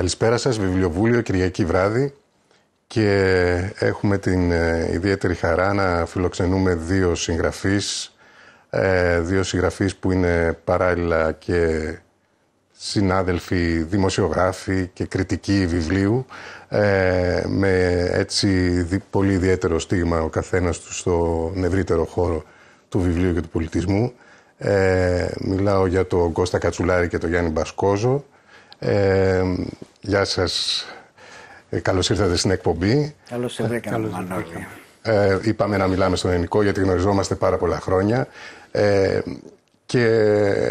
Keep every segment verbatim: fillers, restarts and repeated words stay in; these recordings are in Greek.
Καλησπέρα σας, Βιβλιοβούλιο, Κυριακή βράδυ, και έχουμε την ε, ιδιαίτερη χαρά να φιλοξενούμε δύο συγγραφείς, ε, δύο συγγραφείς που είναι παράλληλα και συνάδελφοι, δημοσιογράφοι και κριτικοί βιβλίου, ε, με έτσι δι, πολύ ιδιαίτερο στίγμα ο καθένας του στον ευρύτερο χώρο του βιβλίου και του πολιτισμού. Ε, μιλάω για τον Κώστα Κατσουλάρη και τον Γιάννη Μπασκόζο. Ε, γεια σας, ε, καλώς ήρθατε στην εκπομπή. Καλώς σε βρήκαμε, Μανώλη. Ε, είπαμε να μιλάμε στον ελληνικό γιατί γνωριζόμαστε πάρα πολλά χρόνια, ε, και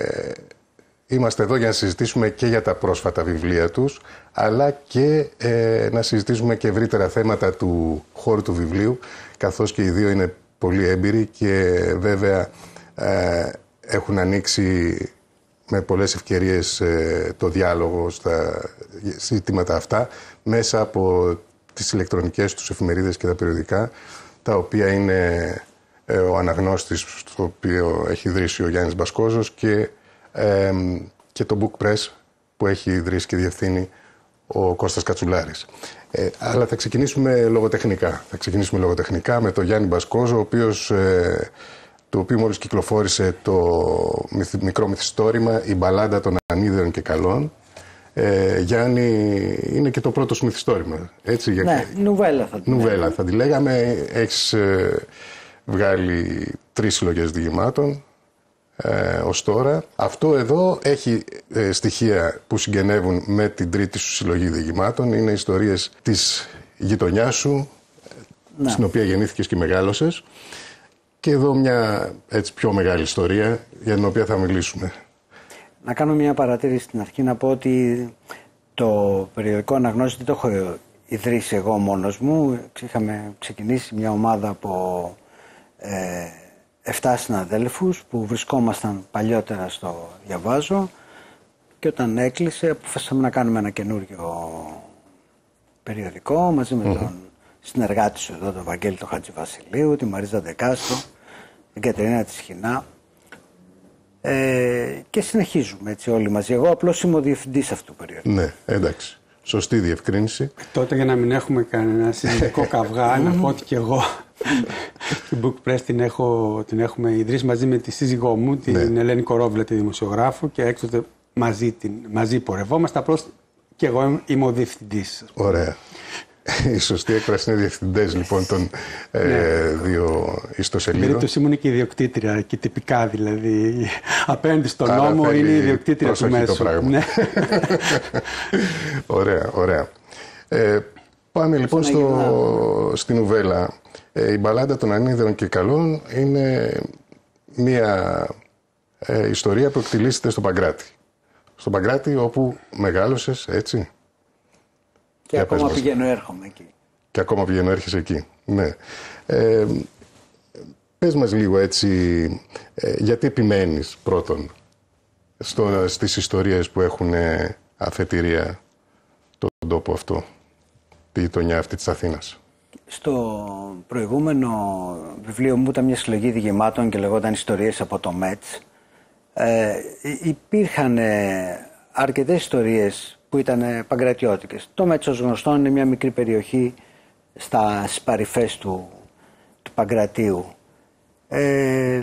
είμαστε εδώ για να συζητήσουμε και για τα πρόσφατα βιβλία τους, αλλά και ε, να συζητήσουμε και ευρύτερα θέματα του χώρου του βιβλίου, καθώς και οι δύο είναι πολύ έμπειροι και βέβαια ε, έχουν ανοίξει με πολλές ευκαιρίες ε, το διάλογο στα ζητήματα αυτά μέσα από τις ηλεκτρονικές τους εφημερίδες και τα περιοδικά, τα οποία είναι ε, ο Αναγνώστης, στο οποίο έχει ιδρύσει ο Γιάννης Μπασκόζος, και, ε, και το Book Press που έχει ιδρύσει και διευθύνει ο Κώστας Κατσουλάρης. Ε, αλλά θα ξεκινήσουμε λογοτεχνικά. Θα ξεκινήσουμε λογοτεχνικά με τον Γιάννη Μπασκόζο, ο οποίος... Ε, το οποίο μόλις κυκλοφόρησε το μικρό μυθιστόρημα «Η μπαλάντα των ανίδεων και καλών». Ε, Γιάννη, είναι και το πρώτο σου μυθιστόρημα, έτσι? Ναι, νουβέλα θα τη Νουβέλα λέγαμε. θα τη λέγαμε. Έχεις ε, βγάλει τρεις συλλογές διηγημάτων ε, ως τώρα. Αυτό εδώ έχει ε, στοιχεία που συγγενεύουν με την τρίτη σου συλλογή διηγημάτων. Είναι ιστορίες της γειτονιάς σου, ναι, στην οποία γεννήθηκες και μεγάλωσες. Και εδώ μια έτσι πιο μεγάλη ιστορία για την οποία θα μιλήσουμε. Να κάνω μια παρατήρηση στην αρχή, να πω ότι το περιοδικό Αναγνώστης δεν το έχω ιδρύσει εγώ μόνος μου. Είχαμε ξεκινήσει μια ομάδα από ε, εφτά συναδέλφους που βρισκόμασταν παλιότερα στο Διαβάζω, και όταν έκλεισε αποφασίσαμε να κάνουμε ένα καινούριο περιοδικό μαζί με mm-hmm. τον συνεργάτη σου εδώ, τον Βαγγέλη τον Χατζηβασιλείου, τη Μαρίζα Ντεκάστρο, την Κατερίνα τη Σχοινά, ε, και συνεχίζουμε έτσι όλοι μαζί. Εγώ απλώς είμαι ο διευθυντής αυτού του περιοδικού. Ναι, εντάξει. Σωστή διευκρίνηση. Τότε, για να μην έχουμε κανένα συλλογικό καυγά, να πω ότι και εγώ την Book Press την, έχω, την έχουμε ιδρύσει μαζί με τη σύζυγό μου, την ναι. Ελένη Κορόβλα, τη δημοσιογράφο, και έκτοτε μαζί, την, μαζί πορευόμαστε. Απλώς και εγώ είμαι ο διευθυντής. Ωραία. Η σωστή έκφραση είναι διευθυντές λοιπόν των ε, ναι. δύο ιστοσελίδων. Στην περίπτωση μου είναι και ιδιοκτήτρια, και τυπικά δηλαδή. Απέναντι στον Άρα νόμο είναι η ιδιοκτήτρια του μέσου. Το πράγμα. Ναι. Ωραία, ωραία. Ε, πάμε λοιπόν στο, στην νουβέλα. Ε, η μπαλάντα των ανίδεων και καλών είναι μια ε, ιστορία που εκτιλήσεται στον Παγκράτη. Στον Παγκράτη όπου μεγάλωσες, έτσι? Και για ακόμα πηγαίνω έρχομαι εκεί. Και ακόμα πηγαίνω έρχεσαι εκεί, ναι. Ε, πες μας λίγο έτσι, ε, γιατί επιμένεις πρώτον στο, στις ιστορίες που έχουν αφετηρία τον τόπο αυτό, τη γειτονιά αυτή της Αθήνας? Στο προηγούμενο βιβλίο μου ήταν μια συλλογή διηγημάτων και λεγόταν «Ιστορίες από το ΜΕΤΣ». Ε, υπήρχαν αρκετές ιστορίες που ήταν παγκρατιώτικες. Το ΜΕΤΣ, ως γνωστό, είναι μια μικρή περιοχή στα παρυφές του, του Παγκρατίου. Ε,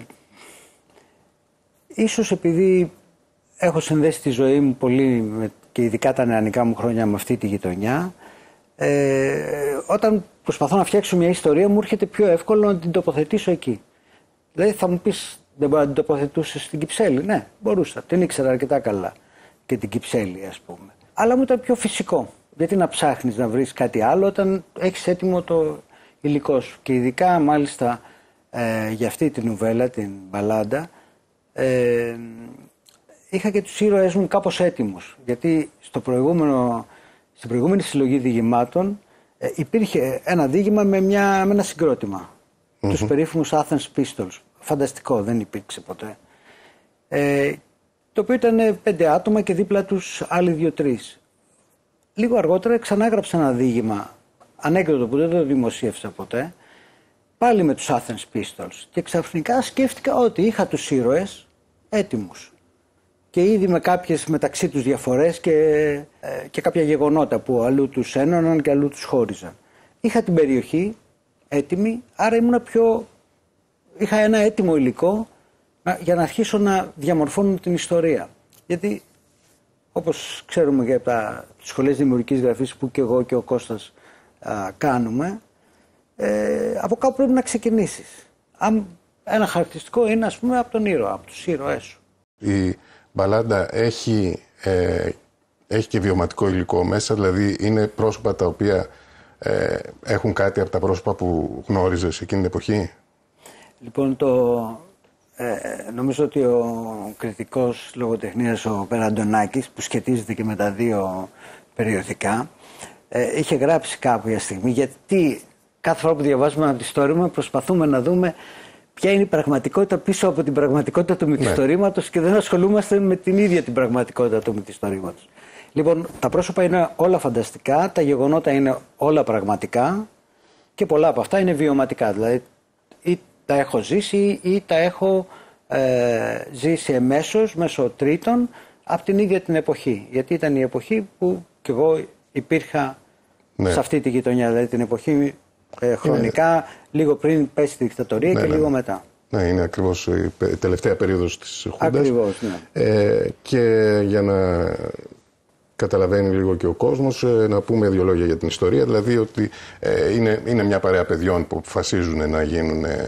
ίσως επειδή έχω συνδέσει τη ζωή μου πολύ με, και ειδικά τα νεανικά μου χρόνια με αυτή τη γειτονιά, ε, όταν προσπαθώ να φτιάξω μια ιστορία μου έρχεται πιο εύκολο να την τοποθετήσω εκεί. Δηλαδή θα μου πεις, δεν μπορεί να την τοποθετούσες στην Κυψέλη? Ναι, μπορούσα, την ήξερα αρκετά καλά και την Κυψέλη, ας πούμε. Αλλά μου ήταν πιο φυσικό. Γιατί να ψάχνεις να βρεις κάτι άλλο όταν έχεις έτοιμο το υλικό σου. Και ειδικά μάλιστα ε, για αυτή την νουβέλα, την μπαλάντα, ε, είχα και τους ήρωές μου κάπως έτοιμους. Γιατί στο προηγούμενο, στην προηγούμενη συλλογή διηγημάτων ε, υπήρχε ένα διήγημα με, μια, με ένα συγκρότημα. Mm-hmm. Τους περίφημους Athens Pistols. Φανταστικό, δεν υπήρξε ποτέ. Ε, το οποίο ήταν πέντε άτομα και δίπλα τους άλλοι δύο-τρεις. Λίγο αργότερα ξανάγραψα ένα διήγημα, ανέκδοτο που δεν το δημοσίευσα ποτέ, πάλι με τους Athens Pistols. Και ξαφνικά σκέφτηκα ότι είχα τους ήρωες έτοιμους. και ήδη με κάποιες μεταξύ τους διαφορές και, ε, και κάποια γεγονότα που αλλού τους ένωναν και αλλού τους χώριζαν. Είχα την περιοχή έτοιμη, άρα ήμουν πιο... είχα ένα έτοιμο υλικό να, για να αρχίσω να διαμορφώνω την ιστορία. Γιατί, όπως ξέρουμε και από τα σχολές δημιουργικής γραφής που και εγώ και ο Κώστας α, κάνουμε, ε, από κάπου πρέπει να ξεκινήσεις. Αν, ένα χαρακτηριστικό είναι, ας πούμε, από τον ήρωα, από τους ήρωές σου. Η μπαλάντα έχει, ε, έχει και βιωματικό υλικό μέσα, δηλαδή είναι πρόσωπα τα οποία ε, έχουν κάτι από τα πρόσωπα που γνώριζες εκείνη την εποχή. Λοιπόν, το, ε, νομίζω ότι ο κριτικός λογοτεχνίας ο Περαντονάκης, που σχετίζεται και με τα δύο περιοδικά, ε, είχε γράψει κάποια στιγμή, γιατί κάθε φορά που διαβάζουμε ένα μυθιστόρημα προσπαθούμε να δούμε ποια είναι η πραγματικότητα πίσω από την πραγματικότητα του μυθιστορήματος, ναι, και δεν ασχολούμαστε με την ίδια την πραγματικότητα του μυθιστορήματος. Λοιπόν, τα πρόσωπα είναι όλα φανταστικά, τα γεγονότα είναι όλα πραγματικά και πολλά από αυτά είναι βιωματικά. Δηλαδή, ή τα έχω ζήσει ή τα έχω ε, ζήσει εμέσως, μέσω τρίτων, από την ίδια την εποχή. Γιατί ήταν η εποχή που κι εγώ υπήρχα, ναι, σε αυτή τη γειτονιά, δηλαδή την εποχή ε, χρονικά, ναι, λίγο πριν πέσει τη δικτατορία, ναι, και, ναι, λίγο μετά. Ναι, είναι ακριβώς η τελευταία περίοδος της Χούντας. Ακριβώς, ναι. Ε, και για να καταλαβαίνει λίγο και ο κόσμος, ε, να πούμε δύο λόγια για την ιστορία. Δηλαδή ότι ε, είναι, είναι μια παρέα παιδιών που αποφασίζουν να γίνουν, ε,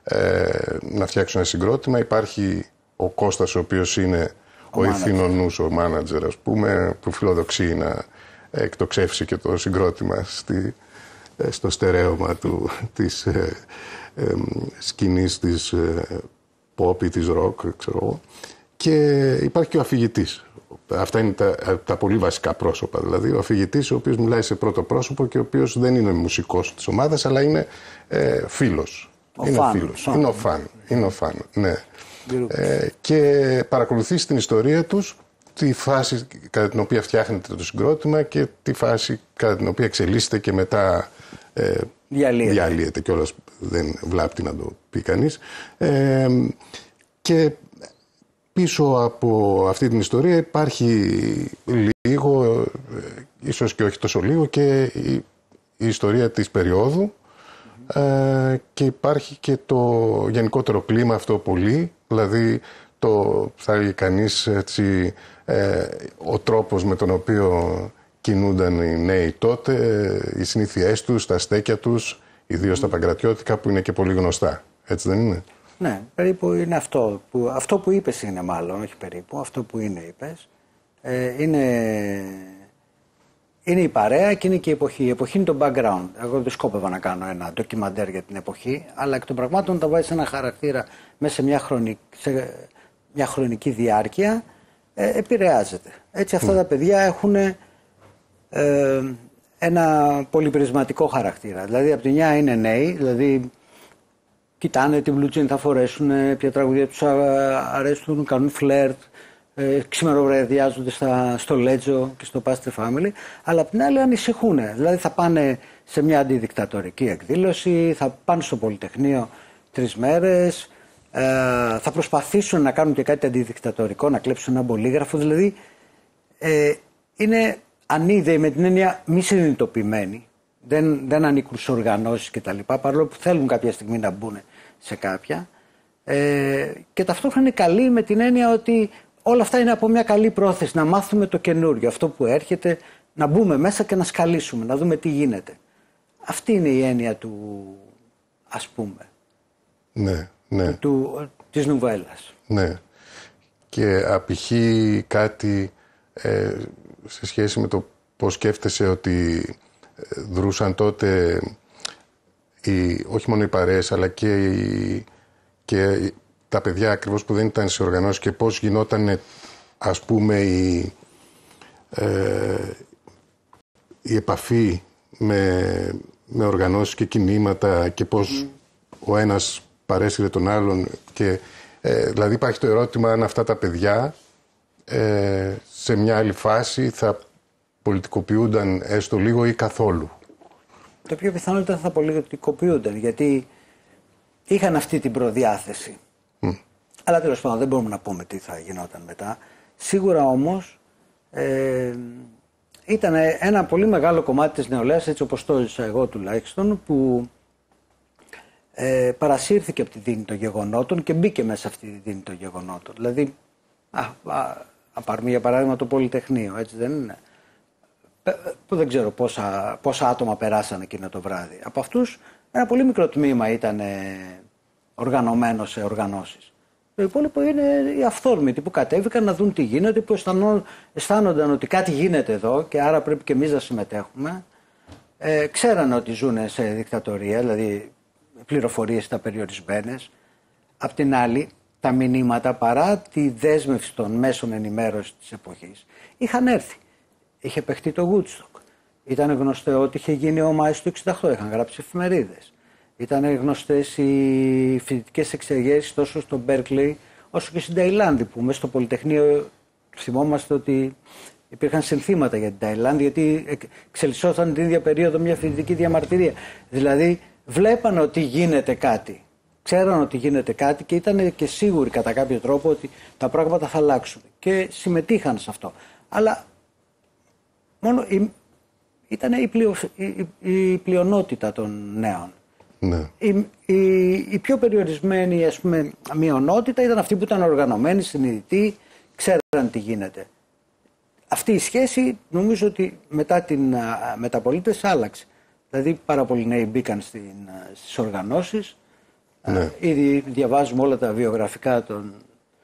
να φτιάξουν ένα συγκρότημα. Υπάρχει ο Κώστας, ο οποίος είναι ο, ο ηθινονούς, ο μάνατζερ, ας πούμε, που φιλοδοξεί να εκτοξεύσει και το συγκρότημα στη, στο στερέωμα του, της ε, ε, σκηνής της ε, pop ή της rock, ξέρω εγώ. Και υπάρχει και ο αφηγητής. Αυτά είναι τα, τα πολύ βασικά πρόσωπα. Δηλαδή, ο αφηγητής, ο οποίος μιλάει σε πρώτο πρόσωπο και ο οποίος δεν είναι μουσικός της ομάδας, αλλά είναι ε, φίλος. Ο είναι φαν, φίλος. φαν. Είναι ο φαν. Είναι ο φαν, ναι. Ε, και παρακολουθεί την ιστορία τους, τη φάση κατά την οποία φτιάχνεται το συγκρότημα και τη φάση κατά την οποία εξελίσσεται και μετά ε, διαλύεται. διαλύεται. Κιόλας δεν βλάπτει να το πει κανείς. Ε, και πίσω από αυτή την ιστορία υπάρχει λίγο, ίσως και όχι τόσο λίγο, και η, η ιστορία της περίοδου, mm-hmm. ε, και υπάρχει και το γενικότερο κλίμα αυτό πολύ, δηλαδή το, θα έλεγε κανείς έτσι, ε, ο τρόπος με τον οποίο κινούνταν οι νέοι τότε, οι συνήθειές τους, τα στέκια τους, ιδίως mm-hmm. τα παγκρατιώτικα, που είναι και πολύ γνωστά. Έτσι δεν είναι? Ναι, περίπου είναι αυτό που, αυτό που είπες είναι, μάλλον, όχι περίπου, αυτό που είναι είπες. Ε, είναι, είναι η παρέα και είναι και η εποχή. Η εποχή είναι το background. Εγώ δεν σκόπευα να κάνω ένα ντοκιμαντέρ για την εποχή, αλλά εκ των πραγμάτων όταν βάζεις ένα χαρακτήρα μέσα σε μια, χρονική, σε μια χρονική διάρκεια, ε, επηρεάζεται. Έτσι αυτά mm. τα παιδιά έχουν ε, ένα πολυπρισματικό χαρακτήρα. Δηλαδή από τη μια είναι νέοι, δηλαδή κοιτάνε τι μπλουτζίν θα φορέσουν, ποια τραγουδία τους αρέσουν, κάνουν φλερτ, ε, ξημεροβραδιάζονται στο Λέτζο και στο Pastor Family, αλλά απ' την άλλη ανησυχούν. Δηλαδή θα πάνε σε μια αντιδικτατορική εκδήλωση, θα πάνε στο Πολυτεχνείο τρεις μέρες, ε, θα προσπαθήσουν να κάνουν και κάτι αντιδικτατορικό, να κλέψουν ένα πολύγραφο. Δηλαδή ε, είναι ανίδεοι με την έννοια μη συνειδητοποιημένοι. Δεν, δεν ανήκουν σε οργανώσεις κτλ. Παρόλο που θέλουν κάποια στιγμή να μπουν σε κάποια. Ε, και ταυτόχρονα είναι καλή με την έννοια ότι όλα αυτά είναι από μια καλή πρόθεση. Να μάθουμε το καινούριο, αυτό που έρχεται, να μπούμε μέσα και να σκαλίσουμε, να δούμε τι γίνεται. Αυτή είναι η έννοια του, ας πούμε, ναι, ναι. του, του, της νουβέλας. Ναι. Και απηχεί κάτι ε, σε σχέση με το πώς σκέφτεσαι ότι δρούσαν τότε οι, όχι μόνο οι παρέες, αλλά και, οι, και τα παιδιά ακριβώς που δεν ήταν σε οργανώσεις, και πώς γινόταν, ας πούμε, η, ε, η επαφή με, με οργανώσεις και κινήματα, και πώς mm. ο ένας παρέσυρε τον άλλον. Και, ε, δηλαδή υπάρχει το ερώτημα αν αυτά τα παιδιά ε, σε μια άλλη φάση θα πολιτικοποιούνταν έστω λίγο ή καθόλου. Το πιο πιθανό ήταν θα πολιτικοποιούνταν, γιατί είχαν αυτή την προδιάθεση. Mm. Αλλά τέλος πάντων δεν μπορούμε να πούμε τι θα γινόταν μετά. Σίγουρα όμως ε, ήταν ένα πολύ μεγάλο κομμάτι της νεολαίας, έτσι όπως το έζησα εγώ τουλάχιστον, που ε, παρασύρθηκε από τη δίνη των γεγονότων και μπήκε μέσα σε αυτή τη δίνη των γεγονότων. Δηλαδή, α, α, α πάρουμε για παράδειγμα το Πολυτεχνείο, έτσι δεν είναι, που δεν ξέρω πόσα, πόσα άτομα περάσανε εκείνο το βράδυ. Από αυτούς ένα πολύ μικρό τμήμα ήταν οργανωμένο σε οργανώσεις. Το υπόλοιπο είναι οι αυθόρμητοι που κατέβηκαν να δουν τι γίνεται, που αισθάνονταν ότι κάτι γίνεται εδώ και άρα πρέπει και εμείς να συμμετέχουμε. Ε, ξέρανε ότι ζουν σε δικτατορία, δηλαδή πληροφορίες ήταν περιορισμένες. Απ' την άλλη, τα μηνύματα, παρά τη δέσμευση των μέσων ενημέρωσης της εποχής, είχαν έρθει. Είχε παιχτεί το Woodstock. Ήταν γνωστό ότι είχε γίνει ο Μάης του εξήντα οκτώ, είχαν γράψει εφημερίδες. Ήταν γνωστές οι φοιτητικές εξεγέρσεις τόσο στο Μπέρκλεϊ όσο και στην Ταϊλάνδη, που μέσα στο Πολυτεχνείο θυμόμαστε ότι υπήρχαν συνθήματα για την Ταϊλάνδη, γιατί εξελισσόταν την ίδια περίοδο μια φοιτητική διαμαρτυρία. Δηλαδή βλέπανε ότι γίνεται κάτι. Ξέραν ότι γίνεται κάτι και ήταν και σίγουροι κατά κάποιο τρόπο ότι τα πράγματα θα αλλάξουν. Και συμμετείχαν σε αυτό. Αλλά μόνο η, ήταν η, πλειο, η, η πλειονότητα των νέων. Ναι. Η, η, η πιο περιορισμένη, ας πούμε, μειονότητα ήταν αυτή που ήταν οργανωμένη, συνειδητή, ξέραν τι γίνεται. Αυτή η σχέση νομίζω ότι μετά την μεταπολίτευση άλλαξε. Δηλαδή πάρα πολλοί νέοι μπήκαν στην, στις οργανώσεις. Ναι. Ήδη διαβάζουμε όλα τα βιογραφικά των,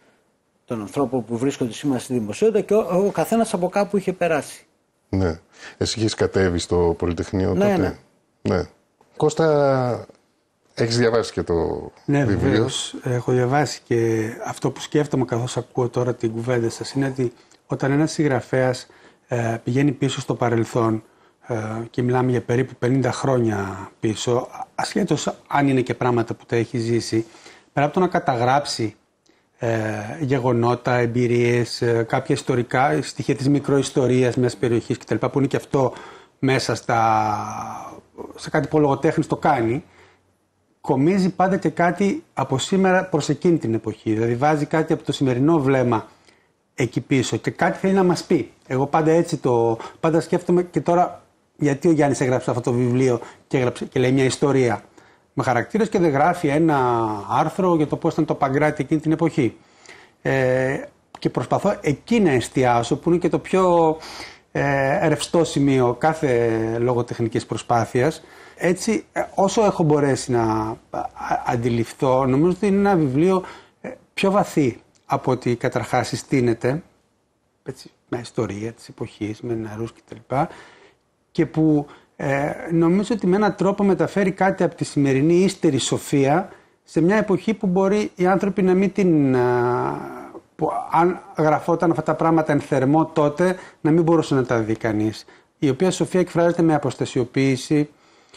των ανθρώπων που βρίσκονται σήμερα στη δημοσιότητα και ο, ο καθένας από κάπου είχε περάσει. Ναι. Εσύ είχες κατέβει στο Πολυτεχνείο ναι, τότε. Ναι. Ναι. Κώστα, έχεις διαβάσει και το ναι, βιβλίο. Ναι, βεβαίως. Έχω διαβάσει και αυτό που σκέφτομαι καθώς ακούω τώρα την κουβέντα σας είναι ότι όταν ένας συγγραφέας ε, πηγαίνει πίσω στο παρελθόν ε, και μιλάμε για περίπου πενήντα χρόνια πίσω, ασχέτως αν είναι και πράγματα που τα έχει ζήσει, πέρα από το να καταγράψει ε, γεγονότα, εμπειρίες, ε, κάποια ιστορικά στοιχεία της μικροϊστορίας μιας περιοχής κτλ. Που είναι και αυτό μέσα στα, σε κάτι που ο λογοτέχνης το κάνει, κομίζει πάντα και κάτι από σήμερα προς εκείνη την εποχή. Δηλαδή βάζει κάτι από το σημερινό βλέμμα εκεί πίσω και κάτι θέλει να μας πει. Εγώ πάντα έτσι το πάντα σκέφτομαι και τώρα γιατί ο Γιάννης έγραψε αυτό το βιβλίο και, έγραψε, και λέει μια ιστορία με χαρακτήρες και δεν γράφει ένα άρθρο για το πώς ήταν το Παγκράτη εκείνη την εποχή. Ε, και προσπαθώ εκεί να εστιάσω που είναι και το πιο ε, ρευστό σημείο κάθε λογοτεχνικής προσπάθειας. Έτσι, όσο έχω μπορέσει να αντιληφθώ, νομίζω ότι είναι ένα βιβλίο πιο βαθύ από ότι καταρχάς συστήνεται, έτσι, με ιστορία της εποχής, με νεαρούς κτλ. Και που ε, νομίζω ότι με έναν τρόπο μεταφέρει κάτι από τη σημερινή ύστερη σοφία σε μια εποχή που μπορεί οι άνθρωποι να μην την... που αν γραφόταν αυτά τα πράγματα εν θερμό τότε, να μην μπορούσε να τα δει κανείς. Η οποία σοφία εκφράζεται με αποστασιοποίηση,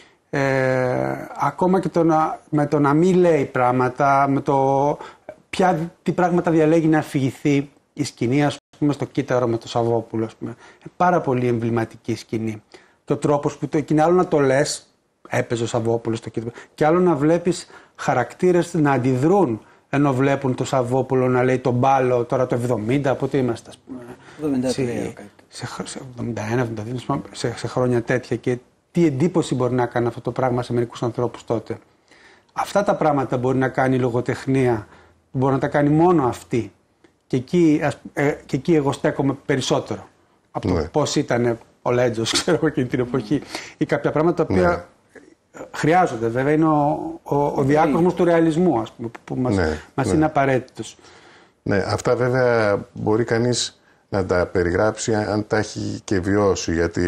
Ε, ακόμα και το να, με το να μην λέει πράγματα, με το ποια, τι πράγματα διαλέγει να αφηγηθεί η σκηνή, ας πούμε, στο Κύτταρο με το Σαββόπουλο, ας πούμε. Πάρα πολύ εμβληματική σκηνή. Και ο τρόπος που το εκείνη, άλλο να το λες, έπαιζε ο Σαββόπουλος στο Κύτταρο, και άλλο να βλέπεις χαρακτήρες να αντιδρούν ενώ βλέπουν το Σαββόπουλο να λέει τον μπάλο τώρα το εβδομήντα, πότε είμαστε, ας πούμε. εβδομήντα τρία, σε, σε εβδομήντα ένα εβδομήντα δύο, σε, σε χρόνια τέτοια. Και τι εντύπωση μπορεί να κάνει αυτό το πράγμα σε μερικούς ανθρώπους τότε. Αυτά τα πράγματα μπορεί να κάνει η λογοτεχνία, μπορεί να τα κάνει μόνο αυτή. Και εκεί, ε, και εκεί εγώ στέκομαι περισσότερο. Από το ναι. πώς ήταν ο Λέτζος, ξέρω εγώ, εκείνη την εποχή, ή κάποια πράγματα τα οποία ναι. χρειάζονται. Βέβαια είναι ο, ο, ο διάκοσμος του ρεαλισμού, ας πούμε, που μας, ναι, μας ναι. είναι απαραίτητος. Ναι, αυτά βέβαια μπορεί κανείς να τα περιγράψει αν τα έχει και βιώσει, γιατί...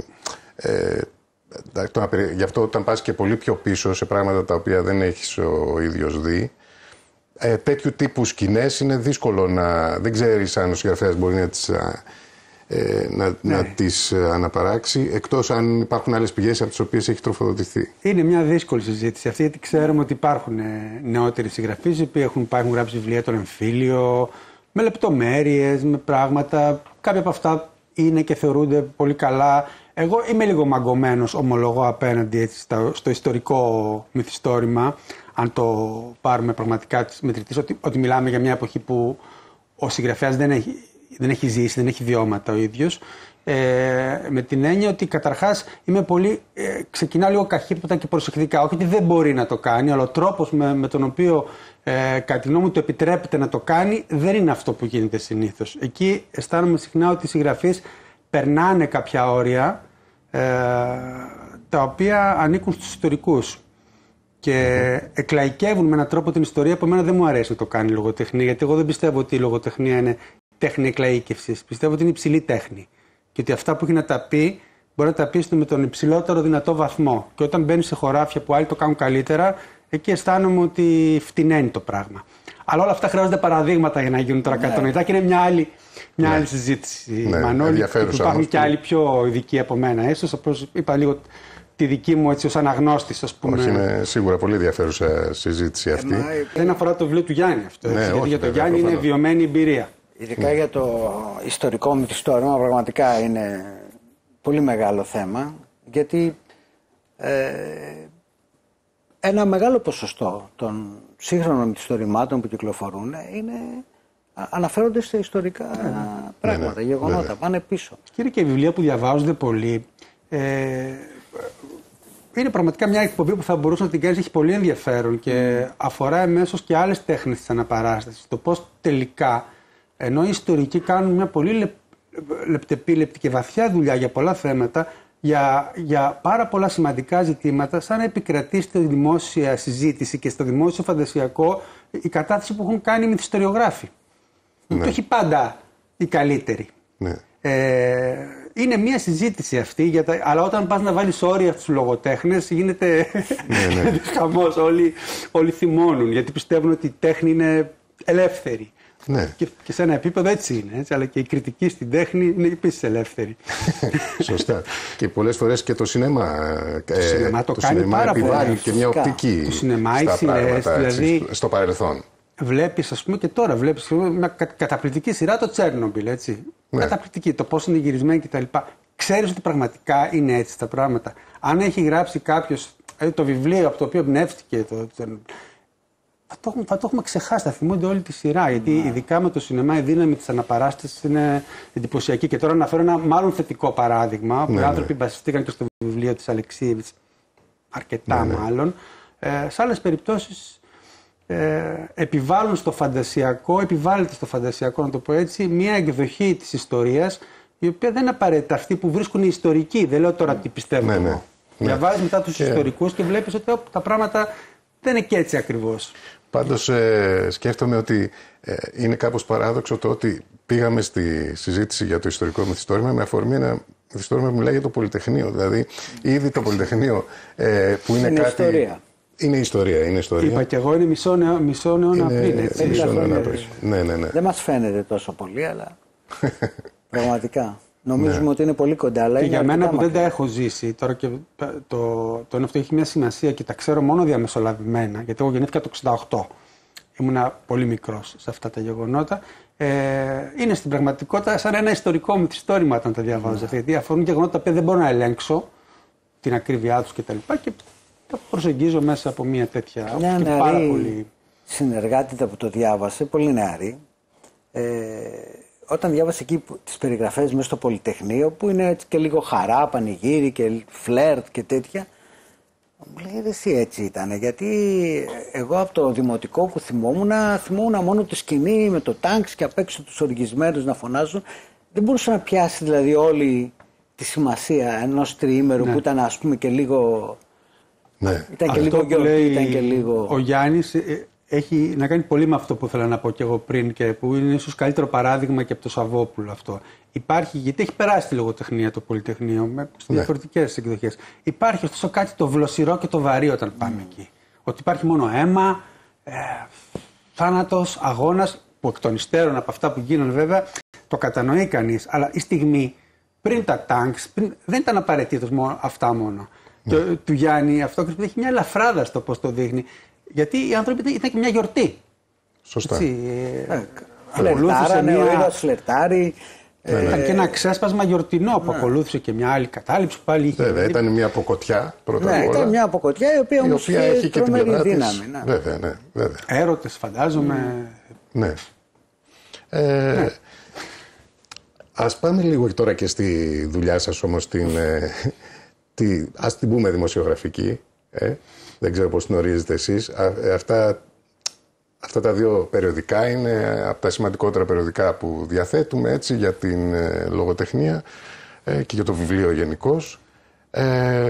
Ε, γι' αυτό όταν πας και πολύ πιο πίσω σε πράγματα τα οποία δεν έχεις ο ίδιος δει, ε, τέτοιου τύπου σκηνές είναι δύσκολο να... Δεν ξέρεις αν ο συγγραφέας μπορεί να τις, ε, να, ναι. να τις αναπαράξει, εκτός αν υπάρχουν άλλες πηγές από τις οποίες έχει τροφοδοτηθεί. Είναι μια δύσκολη συζήτηση αυτή, γιατί ξέρουμε ότι υπάρχουν νεότεροι συγγραφείς οι οποίοι έχουν, έχουν γράψει βιβλία τον εμφύλιο, με λεπτομέρειες, με πράγματα. Κάποια από αυτά είναι και θεωρούνται πολύ καλά. Εγώ είμαι λίγο μαγκωμένος, ομολογώ, απέναντι έτσι, στο, στο ιστορικό μυθιστόρημα, αν το πάρουμε πραγματικά της μετρητής, ότι, ότι μιλάμε για μια εποχή που ο συγγραφέας δεν έχει, δεν έχει ζήσει, δεν έχει βιώματα ο ίδιος. Ε, με την έννοια ότι καταρχάς είμαι πολύ, ε, ξεκινάω λίγο καχύποπτα και προσεκτικά. Όχι ότι δεν μπορεί να το κάνει, αλλά ο τρόπος με, με τον οποίο ε, κατά τη γνώμη μου του επιτρέπεται να το κάνει δεν είναι αυτό που γίνεται συνήθως. Εκεί αισθάνομαι συχνά ότι οι συγγραφείς περνάνε κάποια όρια ε, τα οποία ανήκουν στους ιστορικούς και mm-hmm. εκλαϊκεύουν με έναν τρόπο την ιστορία που εμένα δεν μου αρέσει να το κάνει η λογοτεχνία, γιατί εγώ δεν πιστεύω ότι η λογοτεχνία είναι τέχνη εκλαΐκευσης. Πιστεύω ότι είναι υψηλή τέχνη. Και ότι αυτά που έχει να τα πει μπορεί να τα πει με τον υψηλότερο δυνατό βαθμό. Και όταν μπαίνει σε χωράφια που άλλοι το κάνουν καλύτερα, εκεί αισθάνομαι ότι φτηνένει το πράγμα. Αλλά όλα αυτά χρειάζονται παραδείγματα για να γίνουν τώρα κατανοητά και είναι μια άλλη, μια ναι. άλλη συζήτηση. Ναι, Μανώλη, υπάρχουν και άλλοι πιο ειδικοί από μένα. Ίσως, όπως είπα λίγο τη δική μου έτσι ως αναγνώστης, ας πούμε. Όχι, είναι σίγουρα πολύ ενδιαφέρουσα συζήτηση αυτή. Ε, δεν αφορά το βιβλίο του Γιάννη αυτό. Ναι, γιατί όχι, για τον Γιάννη είναι βιωμένη εμπειρία. Ειδικά mm. για το ιστορικό μυθιστόρημα πραγματικά είναι πολύ μεγάλο θέμα, γιατί ε, ένα μεγάλο ποσοστό των σύγχρονων μυθιστορημάτων που κυκλοφορούν είναι, αναφέρονται σε ιστορικά mm. πράγματα, ναι, ναι, γεγονότα, ναι, ναι. πάνε πίσω. Κύριε, και οι βιβλία που διαβάζονται πολύ, ε, είναι πραγματικά μια εκπομπή που θα μπορούσε να την κάνει, έχει πολύ ενδιαφέρον και mm. αφορά εμέσως και άλλες τέχνες της αναπαράστασης. Το πώς τελικά, ενώ οι ιστορικοί κάνουν μια πολύ λεπ, λεπτεπίλεπτη και βαθιά δουλειά για πολλά θέματα, για, για πάρα πολλά σημαντικά ζητήματα, σαν να επικρατεί στη δημόσια συζήτηση και στο δημόσιο φαντασιακό η κατάθεση που έχουν κάνει οι μυθιστοριογράφοι. Ναι. Το έχει πάντα η καλύτερη. Ναι. Ε, είναι μια συζήτηση αυτή, για τα, αλλά όταν πας να βάλεις όρια στους λογοτέχνες γίνεται ναι, ναι. χαμός. Όλοι, όλοι θυμώνουν γιατί πιστεύουν ότι η τέχνη είναι ελεύθερη. Ναι. Και, και σε ένα επίπεδο έτσι είναι, έτσι, αλλά και η κριτική στην τέχνη είναι επίσης ελεύθερη. Σωστά. Και πολλές φορές και το σινεμά, το ε, σινεμά το, το κάνει σινεμά πάρα επιβάλλει και μια οπτική το σινεμά, οι σειρές, δηλαδή, στο παρελθόν. Βλέπεις, ας πούμε, και τώρα βλέπεις μια καταπληκτική σειρά, το Τσέρνομπιλ, έτσι. Ναι. Καταπληκτική, το πώς είναι γυρισμένη κτλ. Ξέρεις ότι πραγματικά είναι έτσι τα πράγματα. Αν έχει γράψει κάποιος το βιβλίο από το οποίο πνεύστηκε το Τσέρνομπιλ, θα το, έχουμε, θα το έχουμε ξεχάσει, θα θυμούνται όλη τη σειρά. Γιατί ναι. ειδικά με το σινεμά η δύναμη της αναπαράστασης είναι εντυπωσιακή. Και τώρα να φέρω ένα μάλλον θετικό παράδειγμα, που ναι, οι άνθρωποι ναι. βασιστήκαν και στο βιβλίο της Αλεξίεβιτς, αρκετά ναι, ναι. μάλλον. Ε, σε άλλες περιπτώσεις ε, επιβάλλουν στο φαντασιακό, επιβάλλεται στο φαντασιακό, να το πω έτσι, μια εκδοχή της ιστορίας, η οποία δεν είναι απαραίτητα αυτή που βρίσκουν οι ιστορικοί. Δεν λέω τώρα τι πιστεύω. Ναι, ναι, ναι. Διαβάζεις μετά τους και... ιστορικούς και βλέπεις ότι ό, τα πράγματα δεν είναι και έτσι ακριβώς. Πάντως ε, σκέφτομαι ότι ε, είναι κάπως παράδοξο το ότι πήγαμε στη συζήτηση για το ιστορικό μυθιστόρημα με αφορμή ένα μυθιστόρημα που μιλάει για το Πολυτεχνείο. Δηλαδή, ήδη το Πολυτεχνείο ε, που είναι, είναι κάτι... Ιστορία. Είναι ιστορία. Είναι ιστορία. Είπα και εγώ, είναι μισό, νεό, μισό αιώνα πριν. Έτσι. Μισό αιώνα πριν. Ναι, ναι, ναι. Δεν μας φαίνεται τόσο πολύ, αλλά πραγματικά. Νομίζουμε ναι. ότι είναι πολύ κοντά. Αλλά και είναι για μένα που μακριά. δεν τα έχω ζήσει, τώρα και το, το αυτό έχει μια σημασία και τα ξέρω μόνο διαμεσολαβημένα, γιατί εγώ γεννήθηκα το εξήντα οκτώ. Ήμουνα πολύ μικρός σε αυτά τα γεγονότα. Ε, είναι στην πραγματικότητα σαν ένα ιστορικό μυθιστόρημα όταν τα διαβάζω. Ναι. Γιατί αφορούν γεγονότα που δεν μπορώ να ελέγξω την ακρίβειά τους κτλ. Και, και τα προσεγγίζω μέσα από μια τέτοια. Μια και νεαρή πάρα πολύ... συνεργάτητα που το διάβασε, πολύ νεαρή. Ε, Όταν διάβασε εκεί τις περιγραφές μέσα στο Πολυτεχνείο, που είναι έτσι και λίγο χαρά, πανηγύρι και φλερτ και τέτοια, μου λέει εσύ έτσι ήταν. Γιατί εγώ από το δημοτικό που θυμόμουν, θυμόμουν μόνο τη σκηνή με το τάγκς και απ' έξω τους οργισμένους να φωνάζουν. Δεν μπορούσα να πιάσει δηλαδή όλη τη σημασία ενός τριήμερου ναι. που ήταν ας πούμε και λίγο. Ναι. Ήταν και λίγο γιορτή, ήταν και λίγο. Ο Γιάννης έχει να κάνει πολύ με αυτό που ήθελα να πω και εγώ πριν και που είναι ίσως καλύτερο παράδειγμα και από το Σαββόπουλο αυτό. Υπάρχει, γιατί έχει περάσει τη λογοτεχνία το Πολυτεχνείο με ναι. διαφορετικές εκδοχές. Υπάρχει ωστόσο κάτι το βλοσιρό και το βαρύ όταν πάμε mm. εκεί. Ότι υπάρχει μόνο αίμα, ε, θάνατος, αγώνας, που εκ των υστέρων από αυτά που γίνανε βέβαια το κατανοεί κανείς. Αλλά η στιγμή πριν τα τάγκς δεν ήταν απαραίτητο αυτά μόνο. Mm. Το, του Γιάννη αυτό έχει μια ελαφράδα στο πώς το δείχνει. Γιατί οι άνθρωποι ήταν και μια γιορτή. Σωστά. Έτσι, ε, φλερτάρανε, μια... ο ήρωας φλερτάρει. Ε, ήταν και ένα ξέσπασμα γιορτινό που ναι. ακολούθησε και μια άλλη κατάληψη που πάλι είχε. Βέβαια, ήταν μια αποκοτιά πρώτα ναι, απ' όλα. Ήταν μια αποκοτιά η οποία όμως είχε έχει και τρομερή την δύναμη. Ναι. Βέβαια, ναι, βέβαια. Έρωτες, φαντάζομαι. Ναι. Ε, ναι. Ας πάμε λίγο τώρα και στη δουλειά σας όμως, την, ε, τη, ας την πούμε δημοσιογραφική. Ε, δεν ξέρω πώς την ορίζετε εσείς. Α, ε, αυτά, αυτά τα δύο περιοδικά είναι από τα σημαντικότερα περιοδικά που διαθέτουμε, έτσι, για την ε, λογοτεχνία ε, και για το βιβλίο γενικώς. Ε,